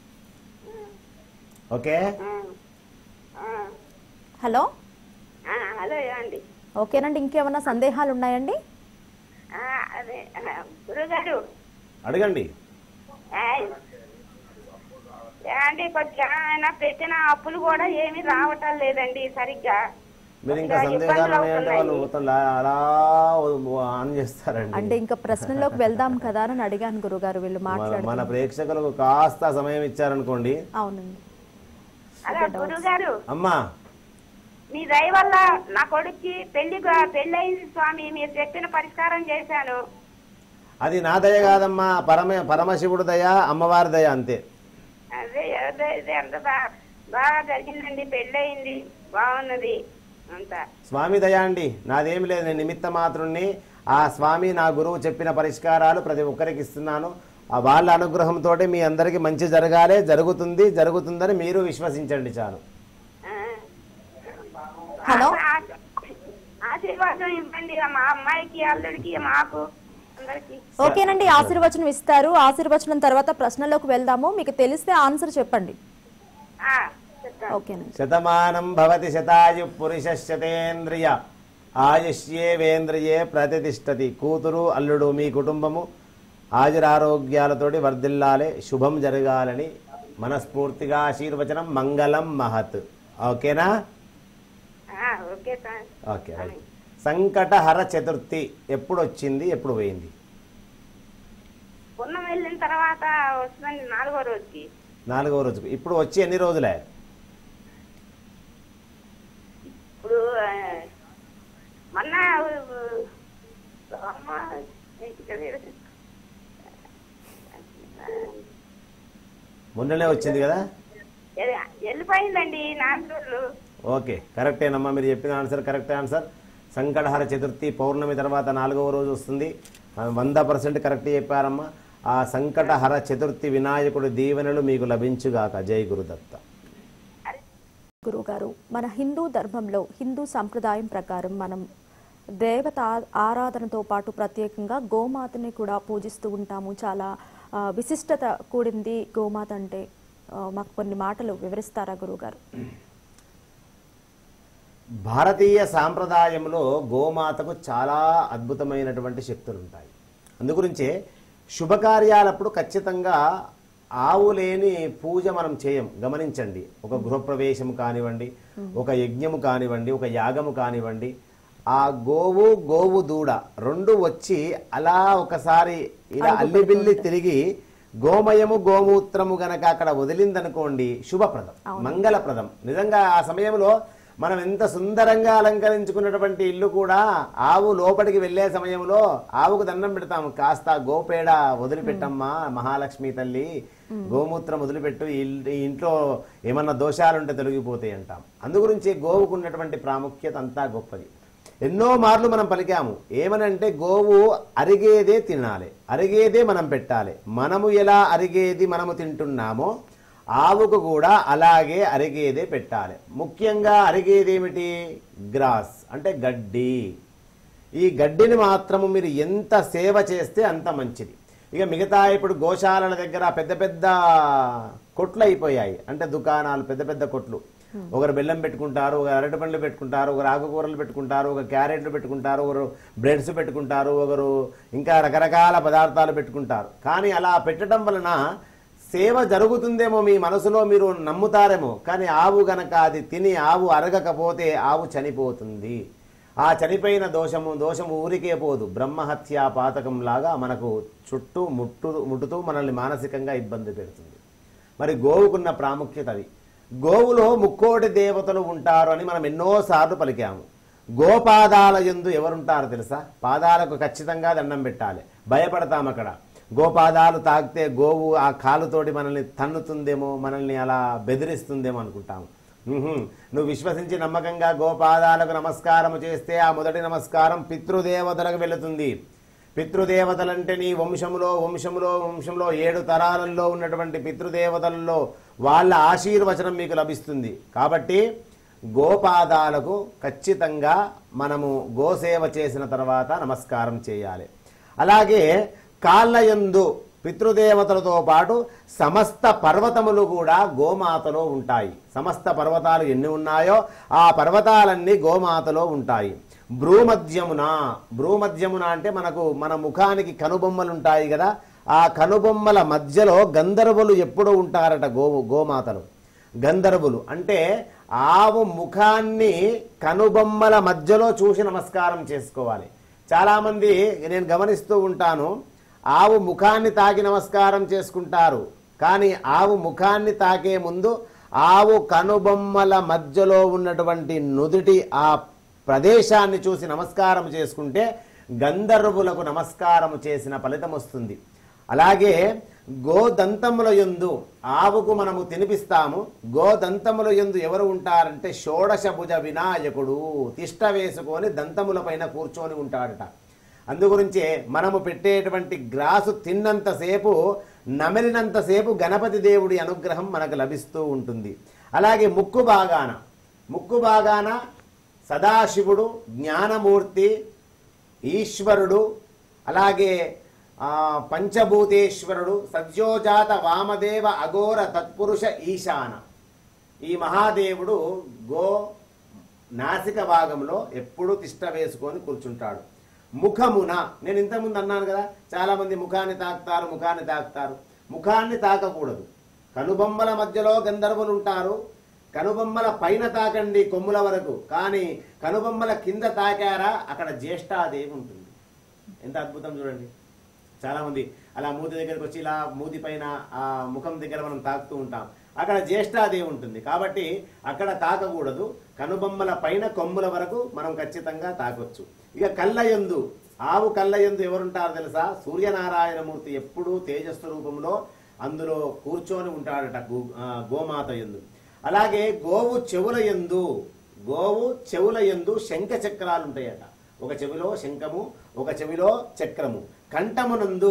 ఓకే. హలో, అదే అండి. ఓకేనండి. ఇంకేమన్నా సందేహాలు ఉన్నాయండి? ఆ, అదే గురుగారు అడగండి. అంటే కొంచెం ఆయన పెట్టిన అప్పులు కూడా ఏమీ రావటం లేదండి సరిగ్గా. మీరు ఇంకా సందేహాలు ఉన్నాయంటే వాళ్ళు మొత్తం అలా ఆన్ చేస్తారండి. అంటే ఇంకా ప్రశ్నలోకి వెళ్దాం కదా అని అడిగాను గురుగారు. వీళ్ళు మాట్లాడు మన ప్రేక్షకులకు కాస్త సమయం ఇచ్చారనుకోండి. అవునండి. అదే గురుగారు, అమ్మా మీ దయ వల్ల నా కొడుక్కి పెళ్లి పెళ్ళయింది స్వామి. మీరు చెప్పిన పరిష్కారం చేశాను. అది నా దయ కాదమ్మా, పరమ పరమశివుడు దయ, అమ్మవారి దయ, అంతే. అదే అదే అదే అంత బాగా బాగా జరిగిందండి. పెళ్ళయింది, బాగున్నది అంతా స్వామి దయ అండి, నాదేమి లేదు. నేను నిమిత్త మాత్రుణ్ణి. ఆ స్వామి నా గురువు చెప్పిన పరిష్కారాలు ప్రతి ఒక్కరికి ఇస్తున్నాను. ఆ వాళ్ళ అనుగ్రహంతో మీ అందరికి మంచి జరగాలి, జరుగుతుంది జరుగుతుందని మీరు విశ్వసించండి చాలు. హలో, ఆశీర్వాదం ఇవ్వండి మా అమ్మాయికి, అల్లుడికి, మాకు అందరికి. ఓకేనండి. ఆశీర్వచనం ఇస్తారు. ఆశీర్వచనం తర్వాత ప్రశ్నలోకి వెళ్దాము. మీకు తెలిస్తే ఆన్సర్ చెప్పండి. ఓకేనండి. శతమానం భవతి శతాయు పురుష శతేంద్రియ ఆయుష్యేవేంద్రియే ప్రతిష్టతి. కూతురు అల్లుడు మీ కుటుంబము ఆయురారోగ్యాలతోటి వర్ధిల్లాలి, శుభం జరగాలని మనస్ఫూర్తిగా ఆశీర్వచనం. మంగళం మహత్. ఓకేనా? Okay sir. Okay. Sankatahara Chaturthi ఎప్పుడు వచ్చింది, ఎప్పుడు పోయింది? పున్నం వెళ్ళిన తర్వాత వస్తుందండి నాలుగో రోజుకి. నాలుగో రోజుకి. ఇప్పుడు వచ్చి ఎన్ని రోజులే? ఇప్పుడు మొన్న మొన్ననే వచ్చింది కదా? వెళ్ళిపోయిందండి నాలుగు రోజులు. ఓకే, కరెక్టేనమ్మా, మీరు చెప్పిన answer correct answer. Sankatahara Chaturthi పౌర్ణమి తర్వాత నాలుగవ రోజు వస్తుంది. వంద పర్సెంట్ కరెక్ట్ చెప్పారమ్మా. ఆ సంకటహర చతుర్థి వినాయకుడి దీవెనలు మీకు లభించుగాక. జై గురుదత్త. గురుగారు, మన హిందూ ధర్మంలో హిందూ సంప్రదాయం ప్రకారం మనం దేవత ఆరాధనతో పాటు ప్రత్యేకంగా గోమాతని కూడా పూజిస్తూ ఉంటాము. చాలా విశిష్టత కూడింది గోమాత అంటే. మాకు కొన్ని మాటలు వివరిస్తారా గురుగారు? భారతీయ సాంప్రదాయంలో గోమాతకు చాలా అద్భుతమైనటువంటి శక్తులు ఉంటాయి. అందుగురించే శుభకార్యాలప్పుడు ఖచ్చితంగా ఆవు లేని పూజ మనం చేయం. గమనించండి. ఒక గృహప్రవేశం కానివ్వండి, ఒక యజ్ఞము కానివ్వండి, ఒక యాగము కానివ్వండి, ఆ గోవు గోవు దూడ రెండు వచ్చి అలా ఒకసారి ఇలా అల్లిబిల్లి తిరిగి గోమయము గోమూత్రము గనక అక్కడ వదిలిందనుకోండి, శుభప్రదం, మంగళప్రదం. నిజంగా ఆ సమయంలో మనం ఎంత సుందరంగా అలంకరించుకున్నటువంటి ఇల్లు కూడా ఆవు లోపలికి వెళ్లే సమయంలో ఆవుకు దండం పెడతాము, కాస్త గోపేడ వదిలిపెట్టమ్మా మహాలక్ష్మి తల్లి, గోమూత్రం వదిలిపెట్టు, ఈ ఇంట్లో ఏమన్నా దోషాలుంటే తొలగిపోతాయి అంటాం. అందుగురించి గోవుకు ఉన్నటువంటి ప్రాముఖ్యత అంతా గొప్పది. ఎన్నో మార్లు మనం పలికాము. ఏమనంటే గోవు అరిగేదే తినాలి, అరిగేదే మనం పెట్టాలి. మనము ఎలా అరిగేది మనము తింటున్నామో ఆవుకు కూడా అలాగే అరిగేదే పెట్టాలి. ముఖ్యంగా అరిగేదేమిటి? గ్రాస్ అంటే గడ్డి. ఈ గడ్డిని మాత్రము మీరు ఎంత సేవ చేస్తే అంత మంచిది. ఇక మిగతా ఇప్పుడు గోశాలల దగ్గర పెద్ద పెద్ద కొట్లు అయిపోయాయి. అంటే దుకాణాలు, పెద్ద పెద్ద కొట్లు. ఒకరు బెల్లం పెట్టుకుంటారు, ఒకరు అరటి పండ్లు పెట్టుకుంటారు, ఒకరు ఆకుకూరలు పెట్టుకుంటారు, ఒక క్యారెట్లు పెట్టుకుంటారు, ఒకరు బ్రెడ్స్ పెట్టుకుంటారు, ఒకరు ఇంకా రకరకాల పదార్థాలు పెట్టుకుంటారు. కానీ అలా పెట్టడం వలన సేవ జరుగుతుందేమో మీ మనసులో మీరు నమ్ముతారేమో, కానీ ఆవు గనక అది తిని ఆవు అరగకపోతే ఆవు చనిపోతుంది. ఆ చనిపోయిన దోషము దోషము ఊరికే పోదు, బ్రహ్మహత్యా పాతకం లాగా మనకు చుట్టూ ముట్టు ముట్టుతూ మనల్ని మానసికంగా ఇబ్బంది పెడుతుంది. మరి గోవుకున్న ప్రాముఖ్యత అది. గోవులో ముక్కోటి దేవతలు ఉంటారు అని మనం ఎన్నోసార్లు పలికాము. గోపాదాల యందు ఎవరుంటారో తెలుసా? పాదాలకు ఖచ్చితంగా దండం పెట్టాలి. భయపడతాం అక్కడ. గోపాదాలు తాకితే గోవు ఆ కాలుతోటి మనల్ని తన్నుతుందేమో, మనల్ని అలా బెదిరిస్తుందేమో అనుకుంటాము. నువ్వు విశ్వసించి నమ్మకంగా గోపాదాలకు నమస్కారం చేస్తే ఆ మొదటి నమస్కారం పితృదేవతలకు వెళుతుంది. పితృదేవతలంటే నీ వంశములో వంశములో వంశంలో ఏడు తరాలలో ఉన్నటువంటి పితృదేవతలలో వాళ్ళ ఆశీర్వచనం మీకు లభిస్తుంది. కాబట్టి గోపాదాలకు ఖచ్చితంగా మనము గోసేవ చేసిన తర్వాత నమస్కారం చేయాలి. అలాగే కాళ్ళయందు పితృదేవతలతో పాటు సమస్త పర్వతములు కూడా గోమాతలో ఉంటాయి. సమస్త పర్వతాలు ఎన్ని ఉన్నాయో ఆ పర్వతాలన్నీ గోమాతలో ఉంటాయి. భ్రూమధ్యమున, భ్రూమధ్యమున అంటే మనకు మన ముఖానికి కనుబొమ్మలు ఉంటాయి కదా, ఆ కనుబొమ్మల మధ్యలో గంధర్వులు ఎప్పుడు ఉంటారట గోవు గోమాతలు. గంధర్వులు అంటే ఆవు ముఖాన్ని కనుబొమ్మల మధ్యలో చూసి నమస్కారం చేసుకోవాలి. చాలామంది నేను గమనిస్తూ ఉంటాను, ఆవు ముఖాన్ని తాకి నమస్కారం చేసుకుంటారు. కానీ ఆవు ముఖాన్ని తాకే ముందు ఆవు కనుబొమ్మల మధ్యలో ఉన్నటువంటి నుదుటి ఆ ప్రదేశాన్ని చూసి నమస్కారం చేసుకుంటే గంధర్వులకు నమస్కారం చేసిన ఫలితం వస్తుంది. అలాగే గోదంతముల యందు ఆవుకు మనము తినిపిస్తాము. గోదంతముల యందు ఎవరు ఉంటారంటే షోడశ భుజ వినాయకుడు తిష్ట వేసుకొని దంతముల పైన కూర్చొని ఉంటాడట. అందుగురించే మనము పెట్టేటువంటి గ్రాసు తిన్నంతసేపు, నమిలినంతసేపు గణపతి దేవుడి అనుగ్రహం మనకు లభిస్తూ ఉంటుంది. అలాగే ముక్కు భాగాన, ముక్కు భాగాన సదాశివుడు, జ్ఞానమూర్తి, ఈశ్వరుడు, అలాగే పంచభూతేశ్వరుడు, సత్యోజాత వామదేవ అఘోర తత్పురుష ఈశాన, ఈ మహాదేవుడు గో నాసిక భాగంలో ఎప్పుడూ తిష్ట వేసుకొని కూర్చుంటాడు. ముఖమున, నేను ఇంతకుముందు అన్నాను కదా, చాలామంది ముఖాన్ని తాకుతారు ముఖాన్ని తాకుతారు ముఖాన్ని తాకకూడదు. కనుబొమ్మల మధ్యలో గంధర్వులు ఉంటారు. కనుబొమ్మల పైన తాకండి కొమ్ముల వరకు, కానీ కనుబొమ్మల కింద తాకారా అక్కడ జ్యేష్ఠాదేవి ఉంటుంది. ఎంత అద్భుతం చూడండి. చాలామంది అలా మూతి దగ్గరికి వచ్చి ఇలా మూతి పైన ఆ ముఖం దగ్గర మనం తాకుతూ ఉంటాం, అక్కడ జ్యేష్ఠాదేవి ఉంటుంది. కాబట్టి అక్కడ తాకకూడదు. కనుబొమ్మల పైన కొమ్ముల వరకు మనం ఖచ్చితంగా తాకొచ్చు. ఇక కళ్ళయందు, ఆవు కళ్ళయందు ఎవరుంటారో తెలుసా? సూర్యనారాయణమూర్తి ఎప్పుడూ తేజస్సు రూపంలో అందులో కూర్చొని ఉంటాడట గోమాత యందు. అలాగే గోవు చెవుల యందు, గోవు చెవుల యందు శంఖ చక్రాలు ఉంటాయట. ఒక చెవిలో శంఖము, ఒక చెవిలో చక్రము. కంఠమునందు,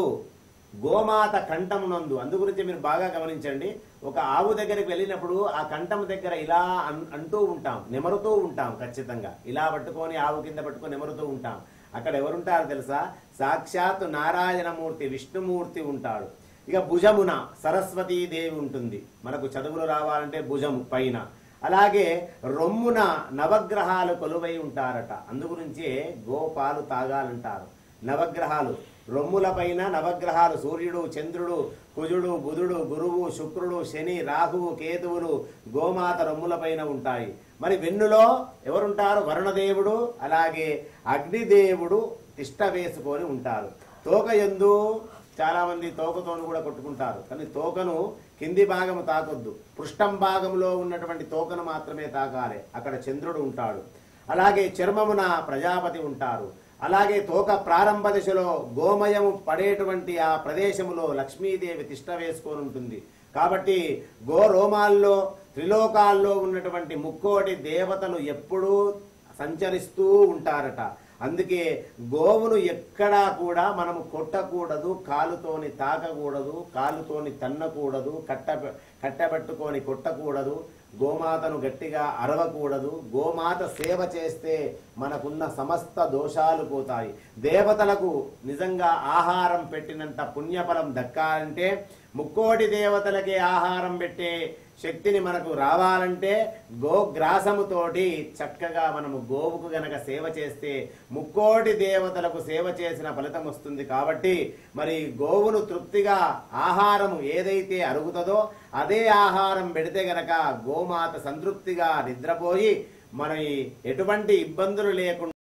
గోమాత కంఠమునందు, అందు గురించి మీరు బాగా గమనించండి. ఒక ఆవు దగ్గరికి వెళ్ళినప్పుడు ఆ కంఠం దగ్గర ఇలా అంటూ ఉంటాం, నెమరుతూ ఉంటాం. ఖచ్చితంగా ఇలా పట్టుకొని ఆవు కింద పట్టుకొని నెమరుతూ ఉంటాం. అక్కడ ఎవరుంటారో తెలుసా? సాక్షాత్ నారాయణమూర్తి, విష్ణుమూర్తి ఉంటాడు. ఇక భుజమున సరస్వతీదేవి ఉంటుంది. మనకు చదువులు రావాలంటే భుజము పైన. అలాగే రొమ్మున నవగ్రహాలు కొలువై ఉంటారట. అందుగురించే గోపాలు తాగాలంటారు. నవగ్రహాలు రొమ్ముల పైన నవగ్రహాలు, సూర్యుడు, చంద్రుడు, కుజుడు, బుధుడు, గురువు, శుక్రుడు, శని, రాహువు, కేతువులు గోమాత రొమ్ముల పైన ఉంటాయి. మరి వెన్నులో ఎవరుంటారు? వరుణదేవుడు, అలాగే అగ్నిదేవుడు తిష్ట వేసుకొని ఉంటారు. తోకయందు చాలా మంది తోకతోను కూడా కొట్టుకుంటారు, కానీ తోకను కింది భాగము తాకొద్దు. పృష్ఠం భాగంలో ఉన్నటువంటి తోకను మాత్రమే తాకాలి. అక్కడ చంద్రుడు ఉంటాడు. అలాగే చర్మమున ప్రజాపతి ఉంటారు. అలాగే తోక ప్రారంభ దశలో గోమయము పడేటువంటి ఆ ప్రదేశములో లక్ష్మీదేవి తిష్ట వేసుకొని ఉంటుంది. కాబట్టి గో రోమాల్లో త్రిలోకాల్లో ఉన్నటువంటి ముక్కోటి దేవతలు ఎప్పుడూ సంచరిస్తూ ఉంటారట. అందుకే గోవును ఎక్కడా కూడా మనము కొట్టకూడదు, కాలుతోని తాకకూడదు, కాలుతోని తన్నకూడదు, కట్ట కట్టబెట్టుకొని కొట్టకూడదు, గోమాతను గట్టిగా అరవకూడదు. గోమాత సేవ చేస్తే మనకున్న సమస్త దోషాలు పోతాయి. దేవతలకు నిజంగా ఆహారం పెట్టినంత పుణ్యఫలం దక్కాలంటే, ముక్కోటి దేవతలకే ఆహారం పెట్టే శక్తిని మనకు రావాలంటే గోగ్రాసముతోటి చక్కగా మనము గోవుకు గనక సేవ చేస్తే ముక్కోటి దేవతలకు సేవ చేసిన ఫలితం వస్తుంది. కాబట్టి మరి గోవును తృప్తిగా ఆహారము ఏదైతే అరుగుతుందో అదే ఆహారం పెడితే గనక గోమాత సంతృప్తిగా నిద్రపోయి మన ఎటువంటి ఇబ్బందులు లేకుండా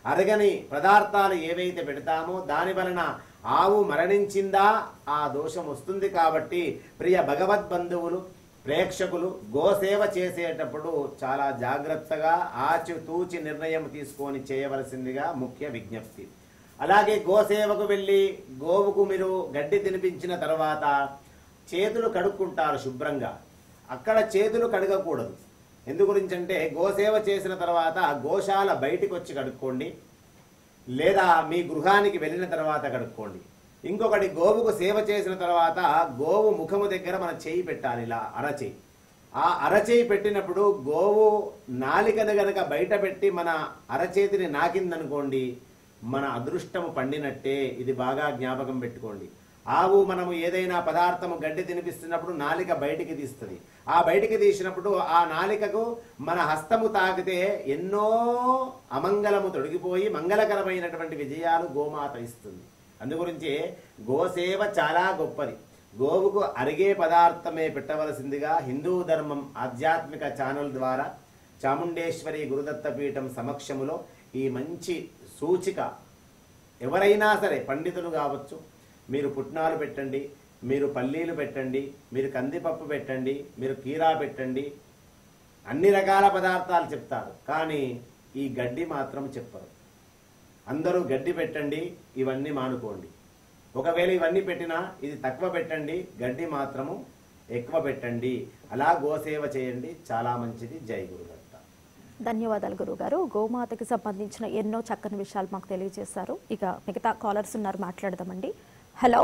అరగని పదార్థాలు ఏవైతే పెడతామో దాని వలన ఆవు మరణించిందా ఆ దోషం వస్తుంది. కాబట్టి ప్రియ భగవద్ బంధువులు ప్రేక్షకులు గోసేవ చేసేటప్పుడు చాలా జాగ్రత్తగా ఆచితూచి నిర్ణయం తీసుకొని చేయవలసిందిగా ముఖ్య విజ్ఞప్తి. అలాగే గోసేవకు వెళ్ళి గోవుకు మీరు గడ్డి తినిపించిన తర్వాత చేతులు కడుక్కుంటారు శుభ్రంగా. అక్కడ చేతులు కడగకూడదు. ఎందు గురించి అంటే గోసేవ చేసిన తర్వాత గోశాల బయటికి వచ్చి కడుక్కోండి, లేదా మీ గృహానికి వెళ్ళిన తర్వాత కడుక్కోండి. ఇంకొకటి, గోవుకు సేవ చేసిన తర్వాత గోవు ముఖము దగ్గర మన చేయి పెట్టాలి, ఇలా అరచేయి. ఆ అరచేయి పెట్టినప్పుడు గోవు నాలికను గనక బయట పెట్టి మన అరచేతిని నాకిందనుకోండి, మన అదృష్టము పండినట్టే. ఇది బాగా జ్ఞాపకం పెట్టుకోండి. ఆవు మనము ఏదైనా పదార్థము గడ్డి తినిపిస్తున్నప్పుడు నాలిక బయటికి తీస్తుంది. ఆ బయటికి తీసినప్పుడు ఆ నాలికకు మన హస్తము తాకితే ఎన్నో అమంగళము తొలగిపోయి మంగళకరమైనటువంటి విజయాలు గోమాత ఇస్తుంది. అందుగురించి గోసేవ చాలా గొప్పది. గోవుకు అరిగే పదార్థమే పెట్టవలసిందిగా హిందూ ధర్మం ఆధ్యాత్మిక ఛానల్ ద్వారా చాముండేశ్వరి గురుదత్త పీఠం సమక్షములో ఈ మంచి సూచిక, ఎవరైనా సరే పండితులు కావచ్చు, మీరు పుట్నాలు పెట్టండి, మీరు పల్లీలు పెట్టండి, మీరు కందిపప్పు పెట్టండి, మీరు కీరా పెట్టండి, అన్ని రకాల పదార్థాలు చెప్తారు. కానీ ఈ గడ్డి మాత్రం చెప్పరు. అందరూ గడ్డి పెట్టండి, ఇవన్నీ మానుకోండి. ఒకవేళ ఇవన్నీ పెట్టినా ఇది తక్కువ పెట్టండి, గడ్డి మాత్రము ఎక్కువ పెట్టండి. అలా గోసేవ చేయండి, చాలా మంచిది. జై గురుదత్త. ధన్యవాదాలు గురుగారు. గోమాతకి సంబంధించిన ఎన్నో చక్కని విషయాలు మాకు తెలియజేశారు. ఇక మిగతా కాలర్స్ ఉన్నారు, మాట్లాడదామండి. హలో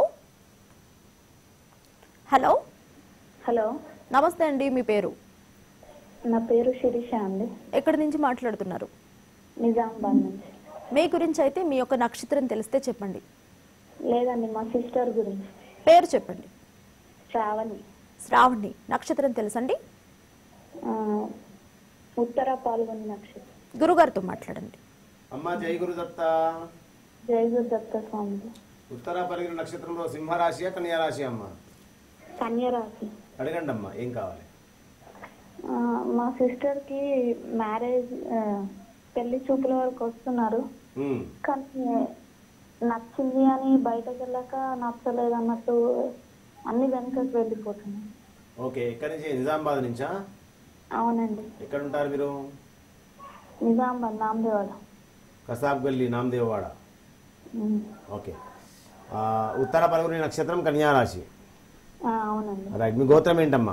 హలో హలో నమస్తే అండి, మీ పేరు? నా పేరు శిరీష అండి. ఎక్కడి నుంచి మాట్లాడుతున్నారు? నిజామాబాద్ నుంచి. మీ గురించి అయితే మీ యొక్క నక్షత్రం తెలిస్తే చెప్పండి. లేదండి, మా సిస్టర్ గురించి. పేరు చెప్పండి. శ్రావణి. శ్రావణి. నక్షత్రం తెలుసండి? ఆ, ఉత్తర పాల్గొని నక్షత్రం. గురుగారితో మాట్లాడండి. అమ్మా జై గురుదత్త. జై గురుదత్త స్వామి. ఉత్తర పరిగిన నక్షత్రంలో సింహరాశియా కన్యా రాశి అమ్మా? కన్య రాశి. అడగండి అమ్మా, ఏం కావాలి? ఆ, మా సిస్టర్ కి మ్యారేజ్ పెళ్లి చూపుల వరకు వస్తున్నారు, ఉమ్. కానీ నచ్చింది అని బయటకు వెళ్ళాక నచ్చలేదు అన్నట్టు అన్ని వెనకకు వెళ్ళిపోతున్నాయి. ఓకే, ఎక్కడి నుంచి? నిజామాబాద్ నుంచా? అవునండి. ఎక్కడ ఉంటారు మీరు? నిజామాబాద్ నామదేవాడ. కసాబ్ గల్లీ నామదేవవాడ. ఉమ్. ఓకే. ఆ, ఉత్తర పలుగురి నక్షత్రం కన్యా రాశి. ఆ, అవునండి. రైట్. మీ గోత్రం ఏంటమ్మా?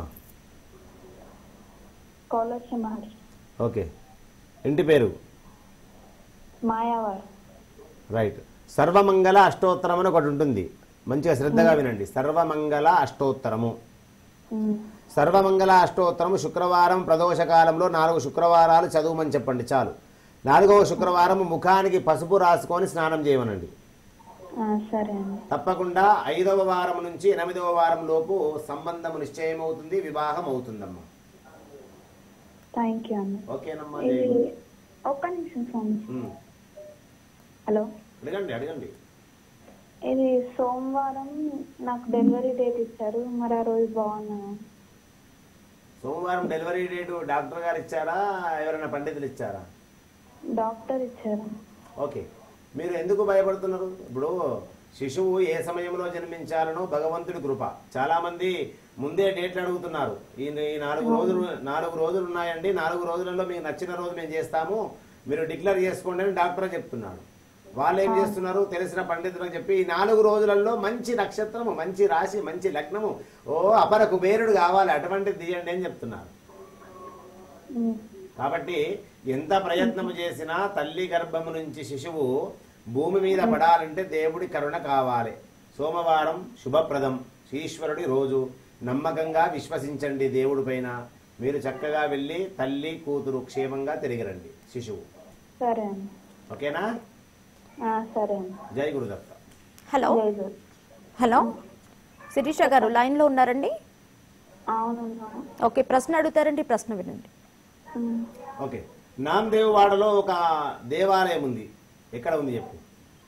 కౌలక్ష్య మహర్షి. ఓకే. ఇంటి పేరు? మాయావాడ. రైట్. సర్వమంగళ అష్టోత్తరం అని ఒకటి ఉంటుంది, మంచిగా శ్రద్ధగా వినండి. సర్వమంగళ అష్టోత్తరము. ఉమ్. సర్వమంగళ అష్టోత్తరము శుక్రవారం ప్రదోష కాలంలో నాలుగు శుక్రవారాలు చదువుమని చెప్పండి చాలు. నాలుగవ శుక్రవారం ముఖానికి పసుపు రాసుకొని స్నానం చేయమనండి. ఆ, సరే అండి. తప్పకుండా ఐదవ వారం నుంచి ఎనిమిదవ వారం లోపు సంబంధం నిశ్చయం అవుతుంది, వివాహం అవుతుందమ్మా. థ్యాంక్ యూ అండి. ఓకేనమ్మా. ఇది ఒక్క నిమిషం స్వామి. ఉమ్. హలో, అడగండి అడగండి. ఇది సోమవారం నాకు డెలివరీ డేట్ ఇచ్చారు, మరి ఆ రోజు బాగున్నా? సోమవారం డెలివరీ డేటు డాక్టర్ గారు ఇచ్చారా, ఎవరైనా పండితులు ఇచ్చారా? డాక్టర్ ఇచ్చారు. ఓకే. మీరు ఎందుకు భయపడుతున్నారు? ఇప్పుడు శిశువు ఏ సమయంలో జన్మించాలనో భగవంతుడి కృప. చాలా మంది ముందే డేట్లు అడుగుతున్నారు. ఈ ఈ నాలుగు రోజులు నాలుగు రోజులు ఉన్నాయండి, నాలుగు రోజులలో మీకు నచ్చిన రోజు మేము చేస్తాము, మీరు డిక్లేర్ చేసుకోండి అని డాక్టర్ చెప్తున్నాడు. వాళ్ళు ఏం చేస్తున్నారు? తెలిసిన పండితులకు చెప్పి ఈ నాలుగు రోజులలో మంచి నక్షత్రము, మంచి రాశి, మంచి లగ్నము, ఓ అపర కుబేరుడు కావాలి, అటువంటిది తీయండి అని చెప్తున్నారు. కాబట్టి ఎంత ప్రయత్నం చేసినా తల్లి గర్భము నుంచి శిశువు భూమి మీద పడాలంటే దేవుడి కరుణ కావాలి. సోమవారం శుభప్రదం, ఈశ్వరుడి రోజు. నమ్మకంగా విశ్వసించండి దేవుడి పైన. మీరు చక్కగా వెళ్ళి తల్లి కూతురు క్షేమంగా తిరిగి రండి శిశువు. సరే అండి. ఓకేనా? ఆ, సరే అండి. జై గురుదత్త. హలో జై గురు. హలో శిరీష గారు లైన్లో ఉన్నారండి? అవునన్నా. ఓకే, ప్రశ్న అడుగుతారండి, ప్రశ్న వినండి. ఉమ్. ఓకే. నామదేవ్ వాడలో ఒక దేవాలయం ఉంది, ఎక్కడ ఉంది చెప్పు?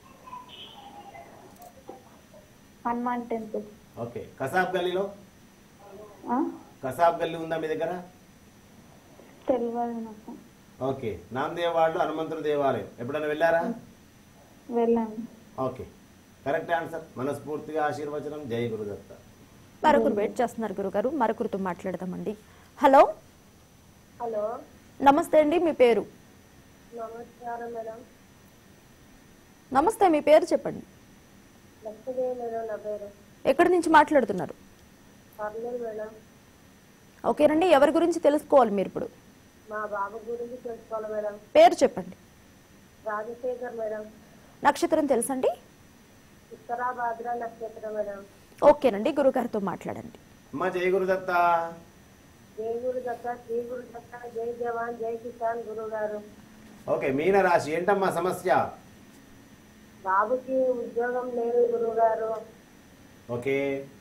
హనుమాన్ టెంపుల్. ఓకే. కసాబ్ గల్లీలో? ఆ? కసాబ్ గల్లీ ఉందా మీ దగ్గర? తెలియదు నాకు. ఓకే. నామదేవ్ వాళ్ళు హనుమంతుడి దేవాలయం ఎప్పుడైనా వెళ్ళారా? వెళ్ళాను. Okay, correct answer. మనస్ఫూర్తిగా ఆశీర్వచనం. జై గురుదత్త. మరొకరు వెయిట్ చేస్తున్నారు గురుగారు, మరొకరితో మాట్లాడదామండి. హలో హలో, నమస్తే అండి, మీ పేరు? నమస్కారం మేడం. నమస్తే, మీ పేరు చెప్పండి. లక్ష్మీదేవి మేడం నా పేరు. ఎక్కడి నుంచి మాట్లాడుతున్నారు? పర్లేదు మేడం. ఓకేనండి, ఎవరి గురించి తెలుసుకోవాలి మీరు ఇప్పుడు? మా బాబు గురించి తెలుసుకోవాలి మేడం. పేరు చెప్పండి. రాజశేఖర్ మేడం. నక్షత్రం తెలుసండి? ఉత్తరాభాద్ర నక్షత్రం మేడం. ఓకేనండి, గురుగారితో మాట్లాడండి. అమ్మ జై గురుదత్త. జై గురు దత్త, శ్రీ గురు దత్త, జై జవాన్ జై కిసాన్ గురువు గారు. ఓకే, మీన రాశి ఏంటమ్మా సమస్య? బాబుకి ఉద్యోగం లేదు గురువు గారు. ఓకే,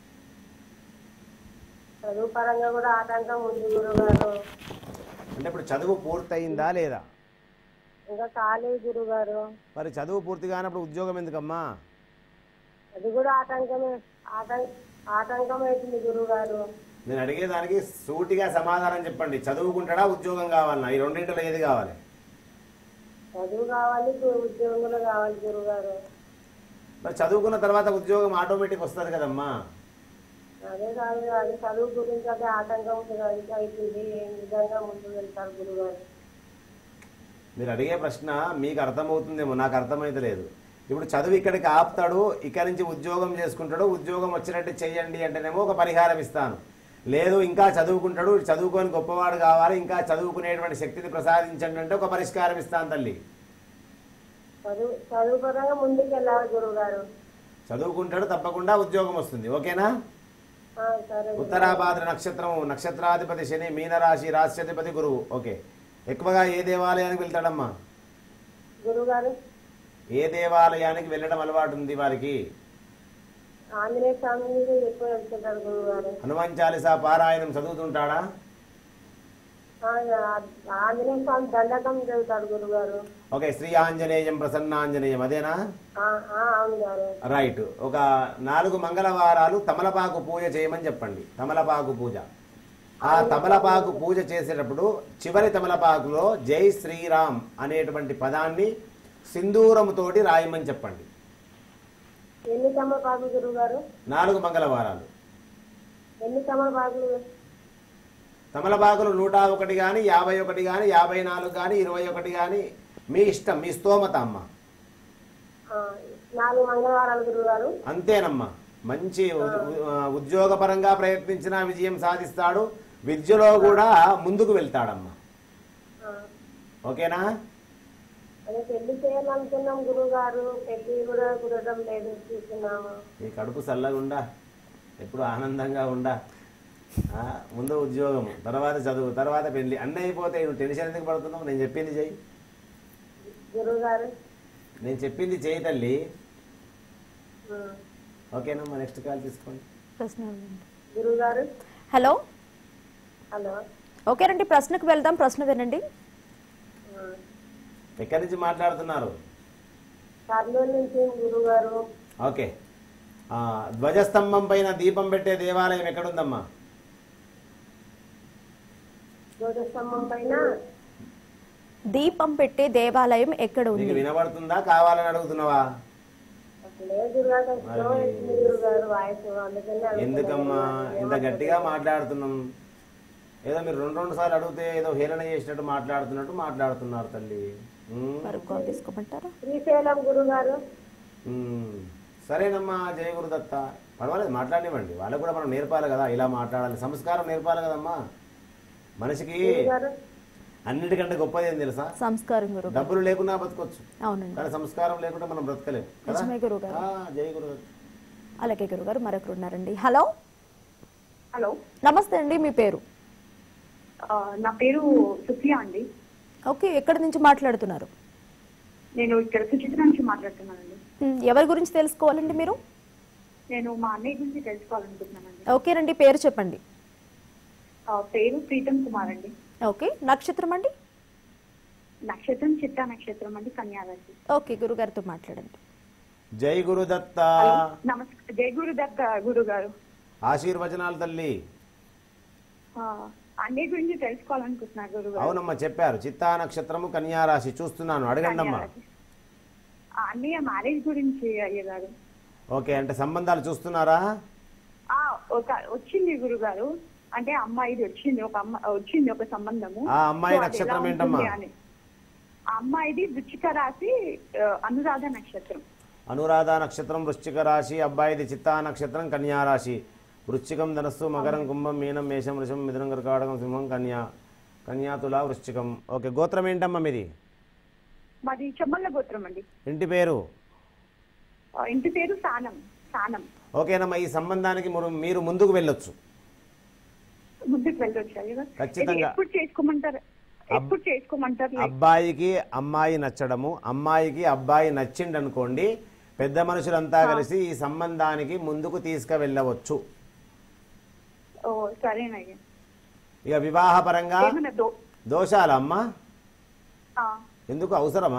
చదువు పరంగా కూడా ఆటంకం ఉంది గురువు గారు. అంటే ఇప్పుడు చదువు పూర్తయిందా లేదా? ఇంకా కాలేదు గురువు గారు. మరి చదువు పూర్తి కానప్పుడు ఉద్యోగం ఎందుకమ్మా? అది కూడా ఆటంకమే ఆటం ఆటంకం అవుతుంది గురువు గారు. నేను అడిగేదానికి సూటిగా సమాధానం చెప్పండి. చదువుకుంటాడా ఉద్యోగం కావాలన్నా? ఈ రెండింటిలో ఏది కావాలి? చదువు కావాలి, ఉద్యోగం కూడా కావాలి గురువు గారు. మరి చదువుకున్న తర్వాత ఉద్యోగం ఆటోమేటిక్ వస్తుంది కదమ్మా. అదే కాదు, అది చదువు గురించి అదే ఆటంకం అవుతుంది. ఏ విధంగా ముందుకు వెళ్తారు గురువు గారు? మీరు అడిగే ప్రశ్న మీకు అర్థమవుతుందేమో, నాకు అర్థమైతే లేదు. ఇప్పుడు చదువు ఇక్కడికి ఆపుతాడు, ఇక్కడి నుంచి ఉద్యోగం చేసుకుంటాడు, ఉద్యోగం వచ్చినట్టు చెయ్యండి అంటేనేమో ఒక పరిహారం ఇస్తాను. లేదు ఇంకా చదువుకుంటాడు, చదువుకొని గొప్పవాడు కావాలి, ఇంకా చదువుకునేటువంటి శక్తిని ప్రసాదించండి అంటే ఒక పరిష్కారం ఇస్తాను తల్లి. చదువు చదువు పరంగా ముందుకు వెళ్ళాలి గురువు గారు. చదువుకుంటాడు, తప్పకుండా ఉద్యోగం వస్తుంది. ఓకేనా? ఆ, సరే. ఉత్తరాభాద్ర నక్షత్రం, నక్షత్రాధిపతి శని, మీనరాశి, రాశ్యాధిపతి గురువు. ఓకే, ఎక్కువగా ఏ దేవాలయానికి వెళ్తాడమ్మా? గురువు గారు ఏ దేవాలయానికి వెళ్ళడం అలవాటు ఉంది వారికి? ఆంజనేయ స్వామి మీద ఎక్కువ వెళ్తుంటారు గురువు గారు. హనుమాన్ చాలీసా పారాయణం చదువుతుంటాడా? ఆ, ఆంజనేయ స్వామి దండకం చదువుతాడు గురువు గారు. ఓకే, శ్రీ ఆంజనేయం ప్రసన్నాంజనేయం అదేనా? ఆ, ఆ, అవును గారు. రైట్. ఒక నాలుగు మంగళవారాలు తమలపాకు పూజ చేయమని చెప్పండి. తమలపాకు పూజ. ఆ తమలపాకు పూజ చేసేటప్పుడు చివరి తమలపాకులో జై శ్రీరామ్ అనేటువంటి పదాన్ని సింధూరముతోటి రాయమని చెప్పండి. ఎన్ని తమలపాకులు గురువు గారు? నాలుగు మంగళవారాలు. ఎన్ని తమలపాకులు? తమలపాకులు నూట ఒకటి కానీ, యాభై ఒకటి కానీ, యాభై నాలుగు కానీ, ఇరవై ఒకటి కానీ, మీ ఇష్టం, మీ స్తోమత అమ్మ. ఆ, నాలుగు మంగళవారాలు గురువు గారు. అంతేనమ్మా. మంచి ఉద్యోగపరంగా ప్రయత్నించినా విజయం సాధిస్తాడు, విద్యలో కూడా ముందుకు వెళ్తాడమ్మా. ఆ, ఓకేనా? అదే పెళ్లి చేయాలనుకున్నాం గురువు గారు, పెళ్లి కూడా కుదరడం లేదు, చూస్తున్నాము. నీ కడుపు చల్లగా ఉండా, ఎప్పుడు ఆనందంగా ఉండా. ఆ, ముందు ఉద్యోగం, తర్వాత చదువు, తర్వాత పెళ్లి, అన్నీ అయిపోతాయి. నువ్వు టెన్షన్ ఎందుకు పడుతున్నావు? నేను చెప్పింది చెయ్యి. గురువు గారు నేను చెప్పింది చెయ్యి తల్లి. ఆ, ఓకేనమ్మా, నెక్స్ట్ కాల్ తీసుకోండి. ప్రశ్న అడగండి. గురువు గారు హలో, హలో. ఓకేనండి, ప్రశ్నకు వెళ్దాం. ప్రశ్న వినండి. ఆ, ఎక్కడి నుంచి మాట్లాడుతున్నారు? కర్నూలు నుంచి గురువు గారు. ఓకే, ఆ, ధ్వజస్తంభం పైన దీపం పెట్టే దేవాలయం ఎక్కడుందమ్మా? ధ్వజస్తంభం పైన దీపం పెట్టే దేవాలయం ఎక్కడ నీకు ఉంది? వినబడుతుందా, కావాలని అడుగుతున్నావా? లేదు గురువు గారు, స్లో అవుతుంది గురువు గారు వాయిస్, అందుకని అడుగుతున్నాను. ఎందుకమ్మా ఇంత గట్టిగా మాట్లాడుతున్నాం? ఏదో మీరు రెండు రెండు సార్లు అడిగితే ఏదో హేళన చేసినట్టు మాట్లాడుతున్నట్టు మాట్లాడుతున్నారు తల్లి. ఉమ్, మరొక కాల్ తీసుకోమంటారా? శ్రీశైలం గురువు గారు. ఉమ్, సరేనమ్మా, జయ గురుదత్త. పర్వాలేదు, మాట్లాడివ్వండి. వాళ్ళకు కూడా మనం నేర్పాలి కదా, ఇలా మాట్లాడాలి, సంస్కారం నేర్పాలి కదమ్మా. మనిషికి గురువు గారు అన్నిటికంటే గొప్పది ఏం తెలుసా? సంస్కారం గురువు. డబ్బులు లేకున్నా బతకొచ్చు, అవునండి, కానీ సంస్కారం లేకుండా మనం బ్రతకలేము కదా. నిజమే గురువుగారు. ఆ, జయ గురుదత్త. అలాగే గురుగారు, మరొకరు ఉన్నారండి. హలో, హలో, నమస్తే అండి, మీ పేరు? ఆ, నా పేరు సుప్రియ అండి. ఓకే, ఎక్కడి నుంచి మాట్లాడుతున్నారు? నేను ఇక్కడ సుచిత్ర నుంచి మాట్లాడుతున్నానండి. ఉమ్, ఎవరి గురించి తెలుసుకోవాలండి మీరు? నేను మా అన్నయ్య గురించి తెలుసుకోవాలనుకుంటున్నానండి. ఓకేనండి, పేరు చెప్పండి. ఆ, పేరు ప్రీతం కుమార్ అండి. ఓకే, నక్షత్రం అండి? నక్షత్రం చిత్తా నక్షత్రం అండి, కన్యారాశి. ఓకే, గురుగారితో మాట్లాడండి. జై గురుదత్త. నమస్కారం, జై గురు దత్త గురు గారు. ఆశీర్వచనాలు తల్లి. ఆ, అన్ని గురించి తెలుసుకోవాలనుకుంటున్నా గురుగారు. అవునమ్మా చెప్పారు. చిత్తా నక్షత్రము కన్యారాశి చూస్తున్నాను, అడగండి అమ్మా. ఆ, అన్నయ్య మ్యారేజ్ గురించి అయ్యగారు. ఓకే, అంటే సంబంధాలు చూస్తున్నారా? ఆ ఒక వచ్చింది గురుగారు, అంటే అమ్మాయిది వచ్చింది, ఒక అమ్మ వచ్చింది ఒక సంబంధము. ఆ అమ్మాయి సో అది నక్షత్రం ఎలా ఏంటమ్మా? ఉంటుంది అని. ఆ అమ్మాయిది వృశ్చిక రాశి, ఆ, అనురాధ నక్షత్రం. అనురాధ నక్షత్రం వృశ్చిక రాశి, అబ్బాయిది చిత్తా నక్షత్రం కన్యారాశి. వృశ్చికం ధనస్సు మకరం కుంభం మీనం మేషం వృషం మిథునం కర్కాటకం సింహం కన్యా కన్యా తులా వృశ్చికం. ఓకే, గోత్రం ఏంటమ్మా మీది? మాది చెమ్మల్ల గోత్రం అండి. ఇంటి పేరు? ఆ, ఇంటి పేరు సానం. సానం. ఓకేనమ్మా, ఈ సంబంధానికి మీరు- మీరు ముందుకు వెళ్ళొచ్చు. ముందుకు వెళ్ళొచ్చు అయ్యగారు. ఖచ్చితంగా. ఇది ఎప్పుడు చేసుకోమంటారు? ఎప్పుడు చేసుకోమంటారు? Like, అబ్బాయికి అమ్మాయి నచ్చడము, అమ్మాయికి అబ్బాయి నచ్చిండు అనుకోండి, పెద్ద మనుషులంతా కలిసి ఈ సంబంధానికి ముందుకు తీసుకువెళ్ళవచ్చు. ఓ సరేనయ్యా. ఇక వివాహపరంగా ఏమన్నా దో దోషాలా అమ్మా? ఆ, ఎందుకు, అవసరమా?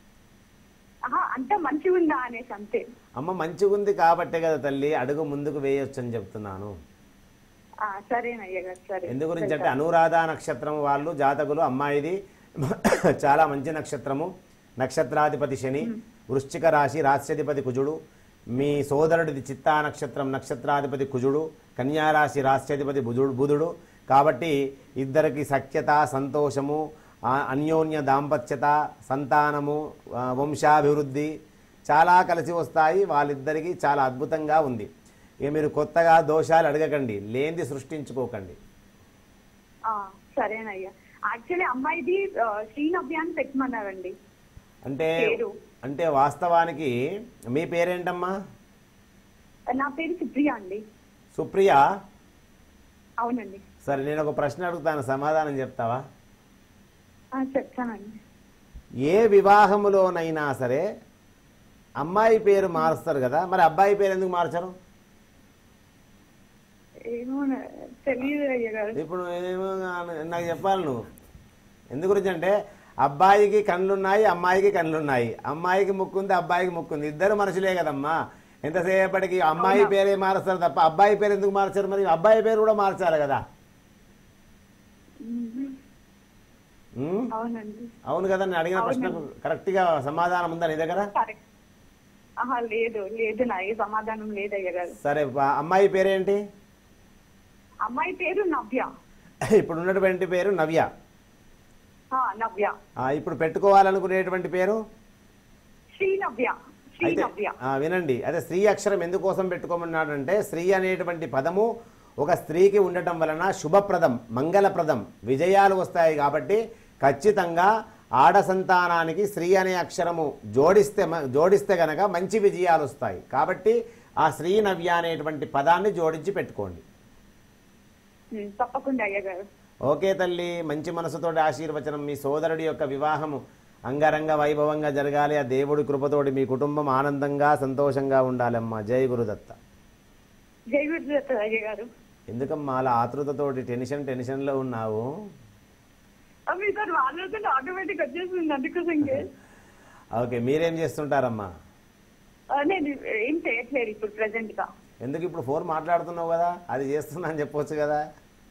ఆహా, అంతా మంచిగా ఉందా అనేసి అంతే. అమ్మ మంచిగా ఉంది కాబట్టే కదా తల్లి అడుగు ముందుకు వేయొచ్చు అని చెప్తున్నాను. ఆ, సరేనయ్య గారు. సరే. ఎందు గురించి అంటే అనురాధ నక్షత్రం వాళ్ళు జాతకులు, అమ్మాయిది చాలా మంచి నక్షత్రము, నక్షత్రాధిపతి శని, వృశ్చిక రాశి రాశ్యాధిపతి కుజుడు, మీ సోదరుడిది చిత్తా నక్షత్రం నక్షత్రాధిపతి కుజుడు, కన్యారాశి రాశ్యాధిపతి బుధుడు బుధుడు కాబట్టి ఇద్దరికి సఖ్యత, సంతోషము, ఆ, అన్యోన్య దాంపత్యత, సంతానము, ఆ, వంశాభివృద్ధి చాలా కలిసి వస్తాయి. వాళ్ళిద్దరికీ చాలా అద్భుతంగా ఉంది. ఇక మీరు కొత్తగా దోషాలు అడగకండి, లేనిది సృష్టించుకోకండి. ఆ, సరేనయ్యా. యాక్చువల్లీ అమ్మాయిది ఆ, శ్రీనవ్య అని పెట్టమన్నారండి అంటే పేరు. అంటే వాస్తవానికి మీ పేరేంటమ్మా? నా పేరు సుప్రియ అండి. సుప్రియ? అవునండి. సరే, నేను ఒక ప్రశ్న అడుగుతాను, సమాధానం చెప్తావా? ఆ, చెప్తానండి. ఏ వివాహములోనైనా సరే అమ్మాయి పేరు మారుస్తారు కదా, మరి అబ్బాయి పేరు ఎందుకు మార్చరు? ఏమో తెలియదు అయ్య గారు. ఇప్పుడు ఏమో నాకు చెప్పాలి నువ్వు. ఎందు గురించి అంటే అబ్బాయికి కళ్ళున్నాయి, అమ్మాయికి కళ్ళున్నాయి. అమ్మాయికి ముక్కుంది, అబ్బాయికి ముక్కుంది, ఇద్దరు మనుషులే కదమ్మా. ఎంతసేపటికి అమ్మాయి పేరే మారుస్తారు తప్ప అబ్బాయి పేరు ఎందుకు మార్చారు? మరి అబ్బాయి పేరు కూడా మార్చాలి కదా. ఉమ్? అవునండి. అవును కదా, నేను అడిగిన ప్రశ్నకు కరెక్ట్ గా సమాధానం ఉందా నీ దగ్గర? కరెక్ట్. ఆహా, లేదు లేదు, నా ఏ సమాధానం లేదు అయ్య గారు. సరే, ఆ అమ్మాయి పేరేంటి? అమ్మాయి పేరు నవ్య. ఇప్పుడు ఉన్నటువంటి పేరు నవ్య. ఆ, నవ్య. ఆ, ఇప్పుడు పెట్టుకోవాలనుకునేటువంటి పేరు శ్రీనవ్య. అయితే శ్రీనవ్య. ఆ, వినండి, అదే స్త్రీ అక్షరం ఎందుకోసం పెట్టుకోమన్నాడంటే స్త్రీ అనేటువంటి పదము ఒక స్త్రీకి ఉండటం వలన శుభప్రదం, మంగళప్రదం, విజయాలు వస్తాయి. కాబట్టి ఖచ్చితంగా ఆడ సంతానానికి స్త్రీ అనే అక్షరము జోడిస్తే జోడిస్తే గనక మంచి విజయాలు వస్తాయి. కాబట్టి ఆ శ్రీ నవ్య అనేటువంటి పదాన్ని జోడించి పెట్టుకోండి. ఉమ్, తప్పకుండా అయ్య గారు. ఓకే తల్లి, మంచి మనసుతోటి ఆశీర్వచనం. మీ సోదరుడి యొక్క వివాహము అంగరంగ వైభవంగా జరగాలి. ఆ దేవుడి కృపతోటి మీ కుటుంబం ఆనందంగా సంతోషంగా ఉండాలమ్మా. జై గురుదత్త. జై గురుదత్త అయ్య గారు. ఎందుకమ్మా అలా ఆతృతతోటి టెన్షన్ టెన్షన్లో ఉన్నావు? మీతో మాట్లాడుతుంటే ఆటోమేటిక్ వచ్చేసింది, అందుకోసం. ఓకే, మీరేం చేస్తుంటారమ్మా? నేను ఏం చేయట్లేదు ఇప్పుడు ప్రెసెంట్ గా. ఎందుకు ఇప్పుడు ఫోన్ మాట్లాడుతున్నావు కదా, అది చేస్తున్నా అని చెప్పొచ్చు కదా.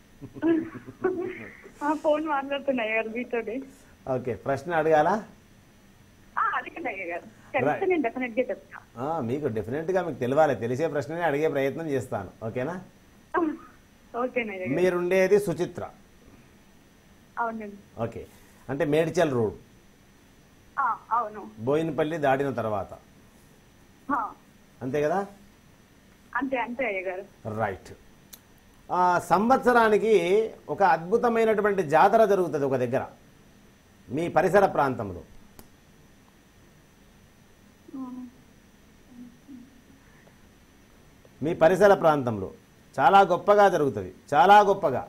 ఫోన్ మాట్లాడుతున్నా అయ్య గారు మీతో. ఓకే, ప్రశ్న అడగాలా? అడగండి అయ్య గారు. తెలిస్తే నేను డెఫినెట్ గా చెప్తా. ఆ, మీకు డెఫినెట్గా మీకు తెలియాలి, తెలిసే ప్రశ్ననే అడిగే ప్రయత్నం చేస్తాను. ఓకేనా? ఓకేనయ్య గారు. మీరుండేది సుచిత్ర? అవునండి. ఓకే, అంటే మేడ్చల్ రోడ్, ఆ, అవును. బోయినపల్లి దాటిన తర్వాత, ఆ, అంతే కదా? అంతే అంతే అయ్య గారు. రైట్. ఆ, సంవత్సరానికి ఒక అద్భుతమైనటువంటి జాతర జరుగుతుంది ఒక దగ్గర మీ పరిసర ప్రాంతంలో. మీ పరిసర ప్రాంతంలో చాలా గొప్పగా జరుగుతుంది, చాలా గొప్పగా.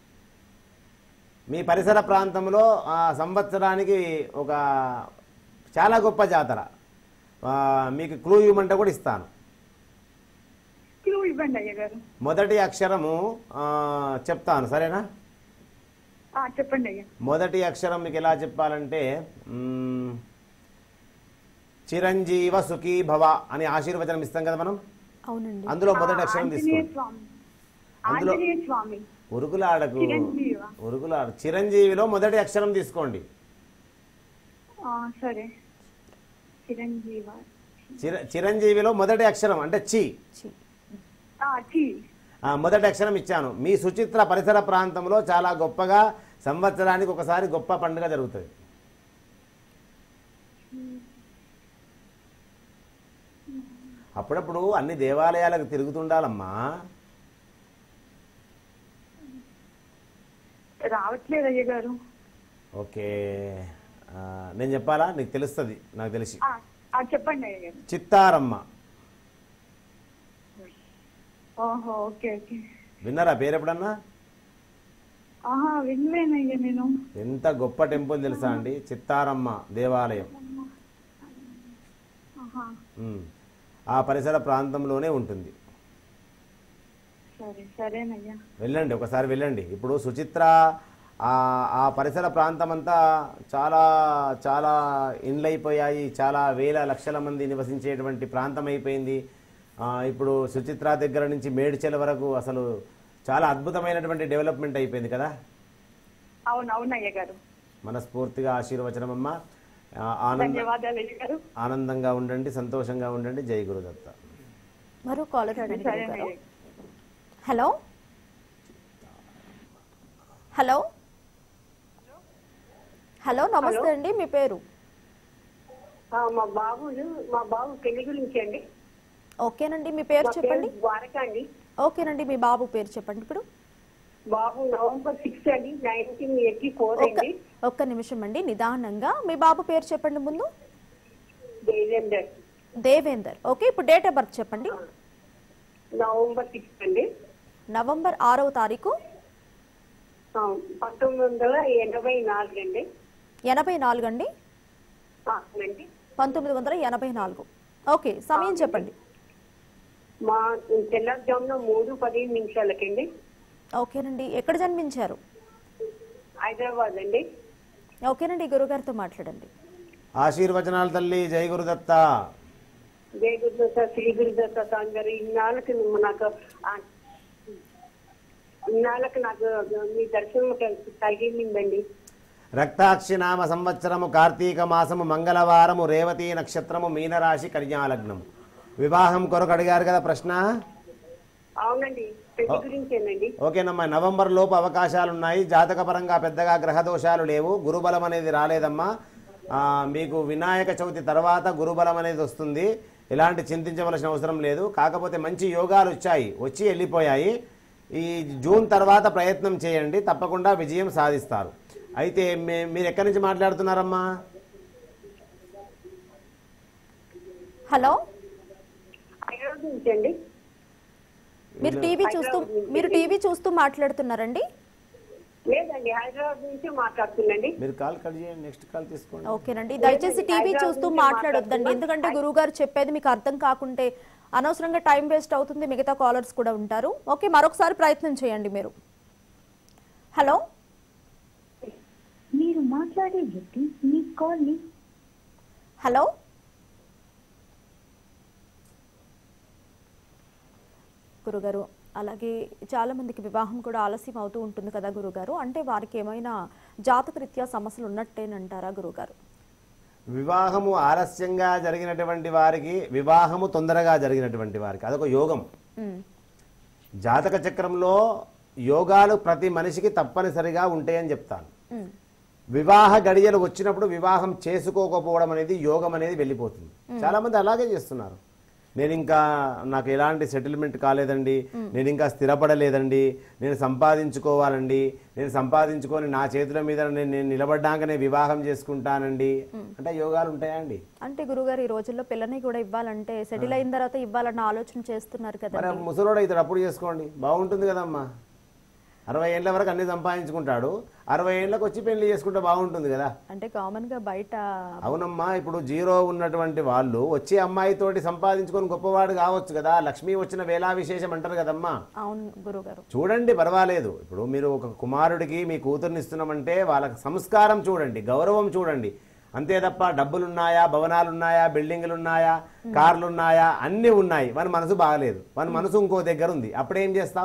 మీ పరిసర ప్రాంతంలో ఆ సంవత్సరానికి ఒక చాలా గొప్ప జాతర. ఆ, మీకు క్లూ ఇవ్వమంటే కూడా ఇస్తాను. క్లూ ఇవ్వండి అయ్య గారు. మొదటి అక్షరము ఆ, చెప్తాను, సరేనా? ఆ, చెప్పండి అయ్య. మొదటి అక్షరం మీకు ఎలా చెప్పాలంటే మ్, చిరంజీవ సుఖీ భవ అని ఆశీర్వచనం ఇస్తాం కదా మనం. అవునండి. అందులో మొదటి అక్షరం ఆంజనేయ తీసుకోండి. స్వామి. అందులో ఆంజనేయ స్వామి. ఉరుకులాడకు చిరంజీవా? ఉరుకులాడ చిరంజీవిలో మొదటి అక్షరం తీసుకోండి. ఆ, సరే చిరంజీవ. చిర చిరంజీవిలో మొదటి అక్షరం అంటే చి. చి. ఆ, చి. ఆ, మొదటి అక్షరం ఇచ్చాను. మీ సుచిత్ర పరిసర ప్రాంతంలో చాలా గొప్పగా సంవత్సరానికి ఒకసారి గొప్ప పండుగ జరుగుతుంది. అప్పుడప్పుడు అన్ని దేవాలయాలకు తిరుగుతుండాలమ్మా. రావట్లేదు అయ్య గారు. ఓకే, ఆ, నేను చెప్పాలా? నీకు తెలుస్తుంది, నాకు తెలిసి. ఆ, ఆ, చెప్పండి అయ్య గారు. చిత్తారమ్మ. ఓహో, ఓకే ఓకే. విన్నారా పేరు ఎప్పుడన్నా? ఆహా, వినలేనయ్యా నేను. ఎంత గొప్ప టెంపుల్ తెలుసా అండి, చిత్తారమ్మ దేవాలయం. ఆహా, ఉమ్. ఆ పరిసర ప్రాంతంలోనే ఉంటుంది. సరే సరేనయ్యా. వెళ్ళండి, ఒకసారి వెళ్ళండి. ఇప్పుడు సుచిత్ర ఆ ఆ పరిసర ప్రాంతం అంతా చాలా చాలా ఇండ్లైపోయాయి, చాలా వేల లక్షల మంది నివసించేటువంటి ప్రాంతం అయిపోయింది. ఆ, ఇప్పుడు సుచిత్ర దగ్గర నుంచి మేడ్చల్ వరకు అసలు చాలా అద్భుతమైనటువంటి డెవలప్మెంట్ అయిపోయింది కదా. అవును అవునయ్య గారు. మనస్ఫూర్తిగా ఆశీర్వచనం అమ్మ. ఆ, ఆనంద ధన్యవాదాలు అయ్య గారు. ఆనందంగా ఉండండి, సంతోషంగా ఉండండి. జై గురుదత్త. మరో కాలర్ సరే ఉండండి గురుగారు. సరేనయ్య. హలో హలో హలో నమస్తే అండి, మీ పేరు? ఆ, మా బాబు మా బాబు పెళ్లి గురించి అండి. ఓకేనండి, మీ పేరు చెప్పండి. ద్వారక అండి. ఓకేనండి, మీ బాబు పేరు చెప్పండి ఇప్పుడు. బాబు నవంబర్ సిక్స్త్ అండి, నైన్టీన్ ఎయిటీ ఫోర్ ఒక్క అండి. ఒక్క నిమిషం అండి, నిదానంగా మీ బాబు పేరు చెప్పండి ముందు. దేవేందర్. దేవేందర్. ఓకే, ఇప్పుడు డేట్ ఆఫ్ బర్త్ చెప్పండి. నవంబర్ సిక్స్త్ అండి. నవంబర్ ఆరవ తారీఖు ఆ, పంతొమ్మిది వందల ఎనభై నాలుగు అండి. ఎనభై నాలుగు అండి. ఆ, అండి. పంతొమ్మిది వందల ఎనభై నాలుగు. ఓకే, సమయం చెప్పండి. మా తెల్లవారుజామున మూడు పదిహేను నిమిషాలకండి. ఓకేనండి, ఎక్కడ జన్మించారు? హైదరాబాద్ అండి. ఓకేనండి, గురుగారితో మాట్లాడండి. ఆశీర్వచనాలు తల్లి. జై గురుదత్త. జయ గురుదత్త, శ్రీ గురుదత్త స్వామి గారు. ఇన్నాళ్ళకి నువ్వు నాకు ఆ, ఇన్నాళ్ళకి నాకు మీ దర్శనం తగిలిందండి. రక్తాక్షి నామ సంవత్సరము కార్తీక మాసము మంగళవారము రేవతి నక్షత్రము మీనరాశి కన్యాలగ్నము. వివాహం కొరకు అడిగారు కదా ప్రశ్న. అవునండి, పెళ్లి గురించేనండి. ఓకేనమ్మా, నవంబర్ లోపు అవకాశాలు ఉన్నాయి. జాతక పరంగా పెద్దగా గ్రహ దోషాలు లేవు. గురుబలం అనేది రాలేదమ్మా. ఆ, మీకు వినాయక చవితి తర్వాత గురుబలం అనేది వస్తుంది. ఇలాంటి చింతించవలసిన అవసరం లేదు. కాకపోతే మంచి యోగాలు వచ్చాయి, వచ్చి వెళ్ళిపోయాయి. ఈ జూన్ తర్వాత ప్రయత్నం చేయండి, తప్పకుండా విజయం సాధిస్తారు. అయితే మే- మీరు ఎక్కడి నుంచి మాట్లాడుతున్నారమ్మా? హలో, హైదరాబాద్ నుంచి అండి. మీరు టీవీ చూస్తూ మీరు టీవీ చూస్తూ మాట్లాడుతున్నారండి? లేదండి, హైదరాబాద్ నుంచి మాట్లాడుతుందండి. మీరు కాల్ కట్ చేయండి, నెక్స్ట్ కాల్ తీసుకోండి. ఓకేనండి, దయచేసి టీవీ చూస్తూ మాట్లాడొద్దండి, ఎందుకంటే గురువు గారు చెప్పేది మీకు అర్థం కాకుంటే అనవసరంగా టైం వేస్ట్ అవుతుంది, మిగతా కాలర్స్ కూడా ఉంటారు. ఓకే, మరొకసారి ప్రయత్నం చేయండి మీరు. హలో, మీరు మాట్లాడే వ్యక్తి మీ కాల్ని హలో గురుగారు, అలాగే చాలా మందికి వివాహం కూడా ఆలస్యం అవుతూ ఉంటుంది కదా గురుగారు, అంటే వారికి ఏమైనా జాతకరీత్యా సమస్యలు ఉన్నట్టేనంటారా గురుగారు? వివాహము ఆలస్యంగా జరిగినటువంటి వారికి, వివాహము తొందరగా జరిగినటువంటి వారికి అదొక యోగం. ఉమ్, జాతక చక్రంలో యోగాలు ప్రతి మనిషికి తప్పనిసరిగా ఉంటాయని చెప్తాను. ఉమ్, వివాహ గడియలు వచ్చినప్పుడు వివాహం చేసుకోకపోవడం అనేది యోగం అనేది వెళ్ళిపోతుంది. చాలా మంది అలాగే చేస్తున్నారు. నేను ఇంకా నాకు ఎలాంటి సెటిల్మెంట్ కాలేదండి, నేను ఇంకా స్థిరపడలేదండి, నేను సంపాదించుకోవాలండి, నేను సంపాదించుకొని నా చేతుల మీద నేను నేను నిలబడ్డాకనే వివాహం చేసుకుంటానండి అంటే యోగాలు ఉంటాయా అండి? అంటే గురుగారు ఈ రోజుల్లో పిల్లని కూడా ఇవ్వాలంటే సెటిల్ అయిన తర్వాత ఇవ్వాలన్న ఆలోచన చేస్తున్నారు కదా. మరి ముసలోడు అవుతాడు, అప్పుడు చేసుకోండి, బాగుంటుంది కదమ్మా. అరవై ఏళ్ళ వరకు అన్ని సంపాదించుకుంటాడు, అరవై ఏళ్ళకి వచ్చి పెళ్లి చేసుకుంటే బాగుంటుంది కదా. అంటే కామన్ గా బయట అవునమ్మా, ఇప్పుడు జీరో ఉన్నటువంటి వాళ్ళు వచ్చే అమ్మాయితోటి సంపాదించుకొని గొప్పవాడు కావచ్చు కదా. లక్ష్మి వచ్చిన వేళా విశేషం అంటారు కదమ్మా. అవును గురుగారు. చూడండి, పర్వాలేదు. ఇప్పుడు మీరు ఒక కుమారుడికి మీ కూతుర్ని ఇస్తున్నామంటే వాళ్ళకి సంస్కారం చూడండి, గౌరవం చూడండి, అంతే తప్ప డబ్బులున్నాయా, భవనాలున్నాయా, బిల్డింగులున్నాయా, కార్లున్నాయా, అన్నీ ఉన్నాయి, మన మనసు బాగలేదు, మన మనసు ఇంకో దగ్గర ఉంది, అప్పుడేం చేస్తావు?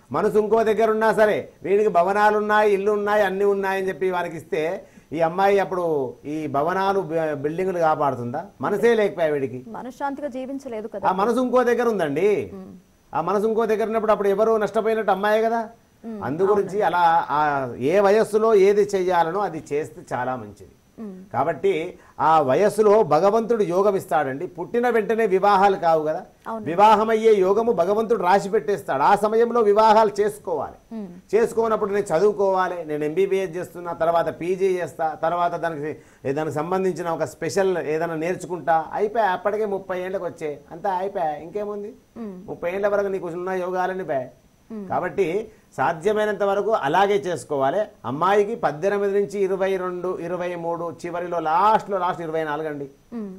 మనసు ఇంకో దగ్గర ఉన్నా సరే వీడికి భవనాలు ఉన్నాయి, ఇల్లు ఉన్నాయి, అన్ని ఉన్నాయని చెప్పి వారికి ఇస్తే ఈ అమ్మాయి అప్పుడు ఈ భవనాలు బిల్డింగులు కాపాడుతుందా? మనసే లేకపోయా వీడికి, మనశ్శాంతిగా జీవించలేదు కదా. ఆ మనసు ఇంకో దగ్గర ఉందండి. ఆ మనసు ఇంకో దగ్గర ఉన్నప్పుడు అప్పుడు ఎవరు నష్టపోయినట్టు అమ్మాయే కదా. అందు గురించి అలా ఆ ఏ వయస్సులో ఏది చెయ్యాలనో అది చేస్తే చాలా మంచిది. కాబట్టి ఆ వయస్సులో భగవంతుడు యోగం ఇస్తాడండి. పుట్టిన వెంటనే వివాహాలు కావు కదా, వివాహమయ్యే యోగము భగవంతుడు రాసి పెట్టేస్తాడు. ఆ సమయంలో వివాహాలు చేసుకోవాలి. చేసుకోనప్పుడు నేను చదువుకోవాలి, నేను ఎంబీబీఎస్ చేస్తున్నా, తర్వాత పీజీ చేస్తా, తర్వాత దానికి దానికి సంబంధించిన ఒక స్పెషల్ ఏదైనా నేర్చుకుంటా, అయిపోయా. అప్పటికే ముప్పై ఏళ్ళకి వచ్చే అంతా అయిపోయా. ఇంకేముంది, ముప్పై ఏళ్ళ వరకు నీకు ఉన్న యోగాలని పోయా. కాబట్టి సాధ్యమైనంత వరకు అలాగే చేసుకోవాలి. అమ్మాయికి పద్దెనిమిది నుంచి ఇరవై రెండు ఇరవై మూడు చివరిలో లాస్ట్లో లాస్ట్ ఇరవై నాలుగు అండి,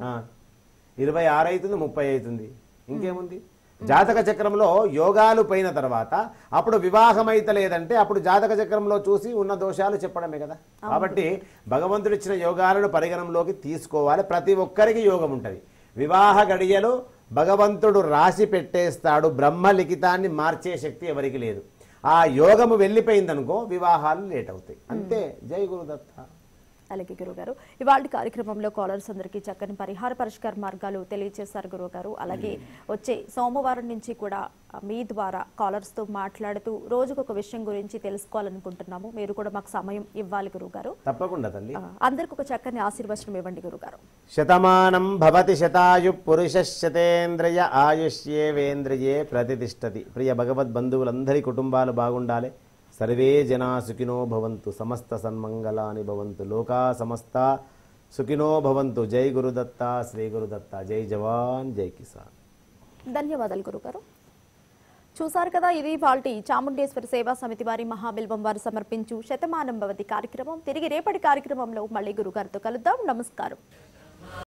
ఇరవై ఆరు అవుతుంది, ముప్పై అవుతుంది, ఇంకేముంది. జాతక చక్రంలో యోగాలు పోయిన తర్వాత అప్పుడు వివాహం అయితే లేదంటే అప్పుడు జాతక చక్రంలో చూసి ఉన్న దోషాలు చెప్పడమే కదా. కాబట్టి భగవంతుడు ఇచ్చిన యోగాలను పరిగణంలోకి తీసుకోవాలి. ప్రతి ఒక్కరికి యోగం ఉంటుంది. వివాహ గడియలు భగవంతుడు రాసి పెట్టేస్తాడు. బ్రహ్మ లిఖితాన్ని మార్చే శక్తి ఎవరికి లేదు. ఆ యోగము వెళ్ళిపోయిందనుకో వివాహాలు లేట్ అవుతాయి. అంతే. జై గురుదత్త. అలాగే గురుగారు, ఇవాళ కార్యక్రమంలో కాలర్స్ అందరికీ చక్కని పరిహార పరిష్కార మార్గాలు తెలియజేశారు గురుగారు. అలాగే వచ్చే సోమవారం నుంచి కూడా మీ ద్వారా కాలర్స్ తో మాట్లాడుతూ రోజుకు ఒక విషయం గురించి తెలుసుకోవాలనుకుంటున్నాము. మీరు కూడా మాకు సమయం ఇవ్వాలి గురుగారు. తప్పకుండా తల్లి. అందరికి ఒక చక్కని ఆశీర్వచనం ఇవ్వండి గురుగారు. శతమానం భవతి శతాయు పురుష శతేంద్రియ ఆయుష్యేవేంద్రియే ప్రతిష్టతి. ప్రియ భగవద్ బంధువులందరి కుటుంబాలు బాగుండాలి. సర్వే జనా సుఖినో భవంతు. సమస్త సన్మంగళాని భవంతు. లోకా సమస్త సుఖినో భవంతు. జై గురుదత్త, శ్రీ గురుదత్త. జై జవాన్, జై కిసాన్. ధన్యవాదాలు గురుగారు. చూసారు కదా, ఇది వాల్టి చాముండేశ్వరి సేవా సమితి వారి మహాబిల్వం వారు సమర్పించు శతమానం భవతి కార్యక్రమం. తిరిగి రేపటి కార్యక్రమంలో మళ్ళీ గురుగారితో కలుద్దాం. నమస్కారం.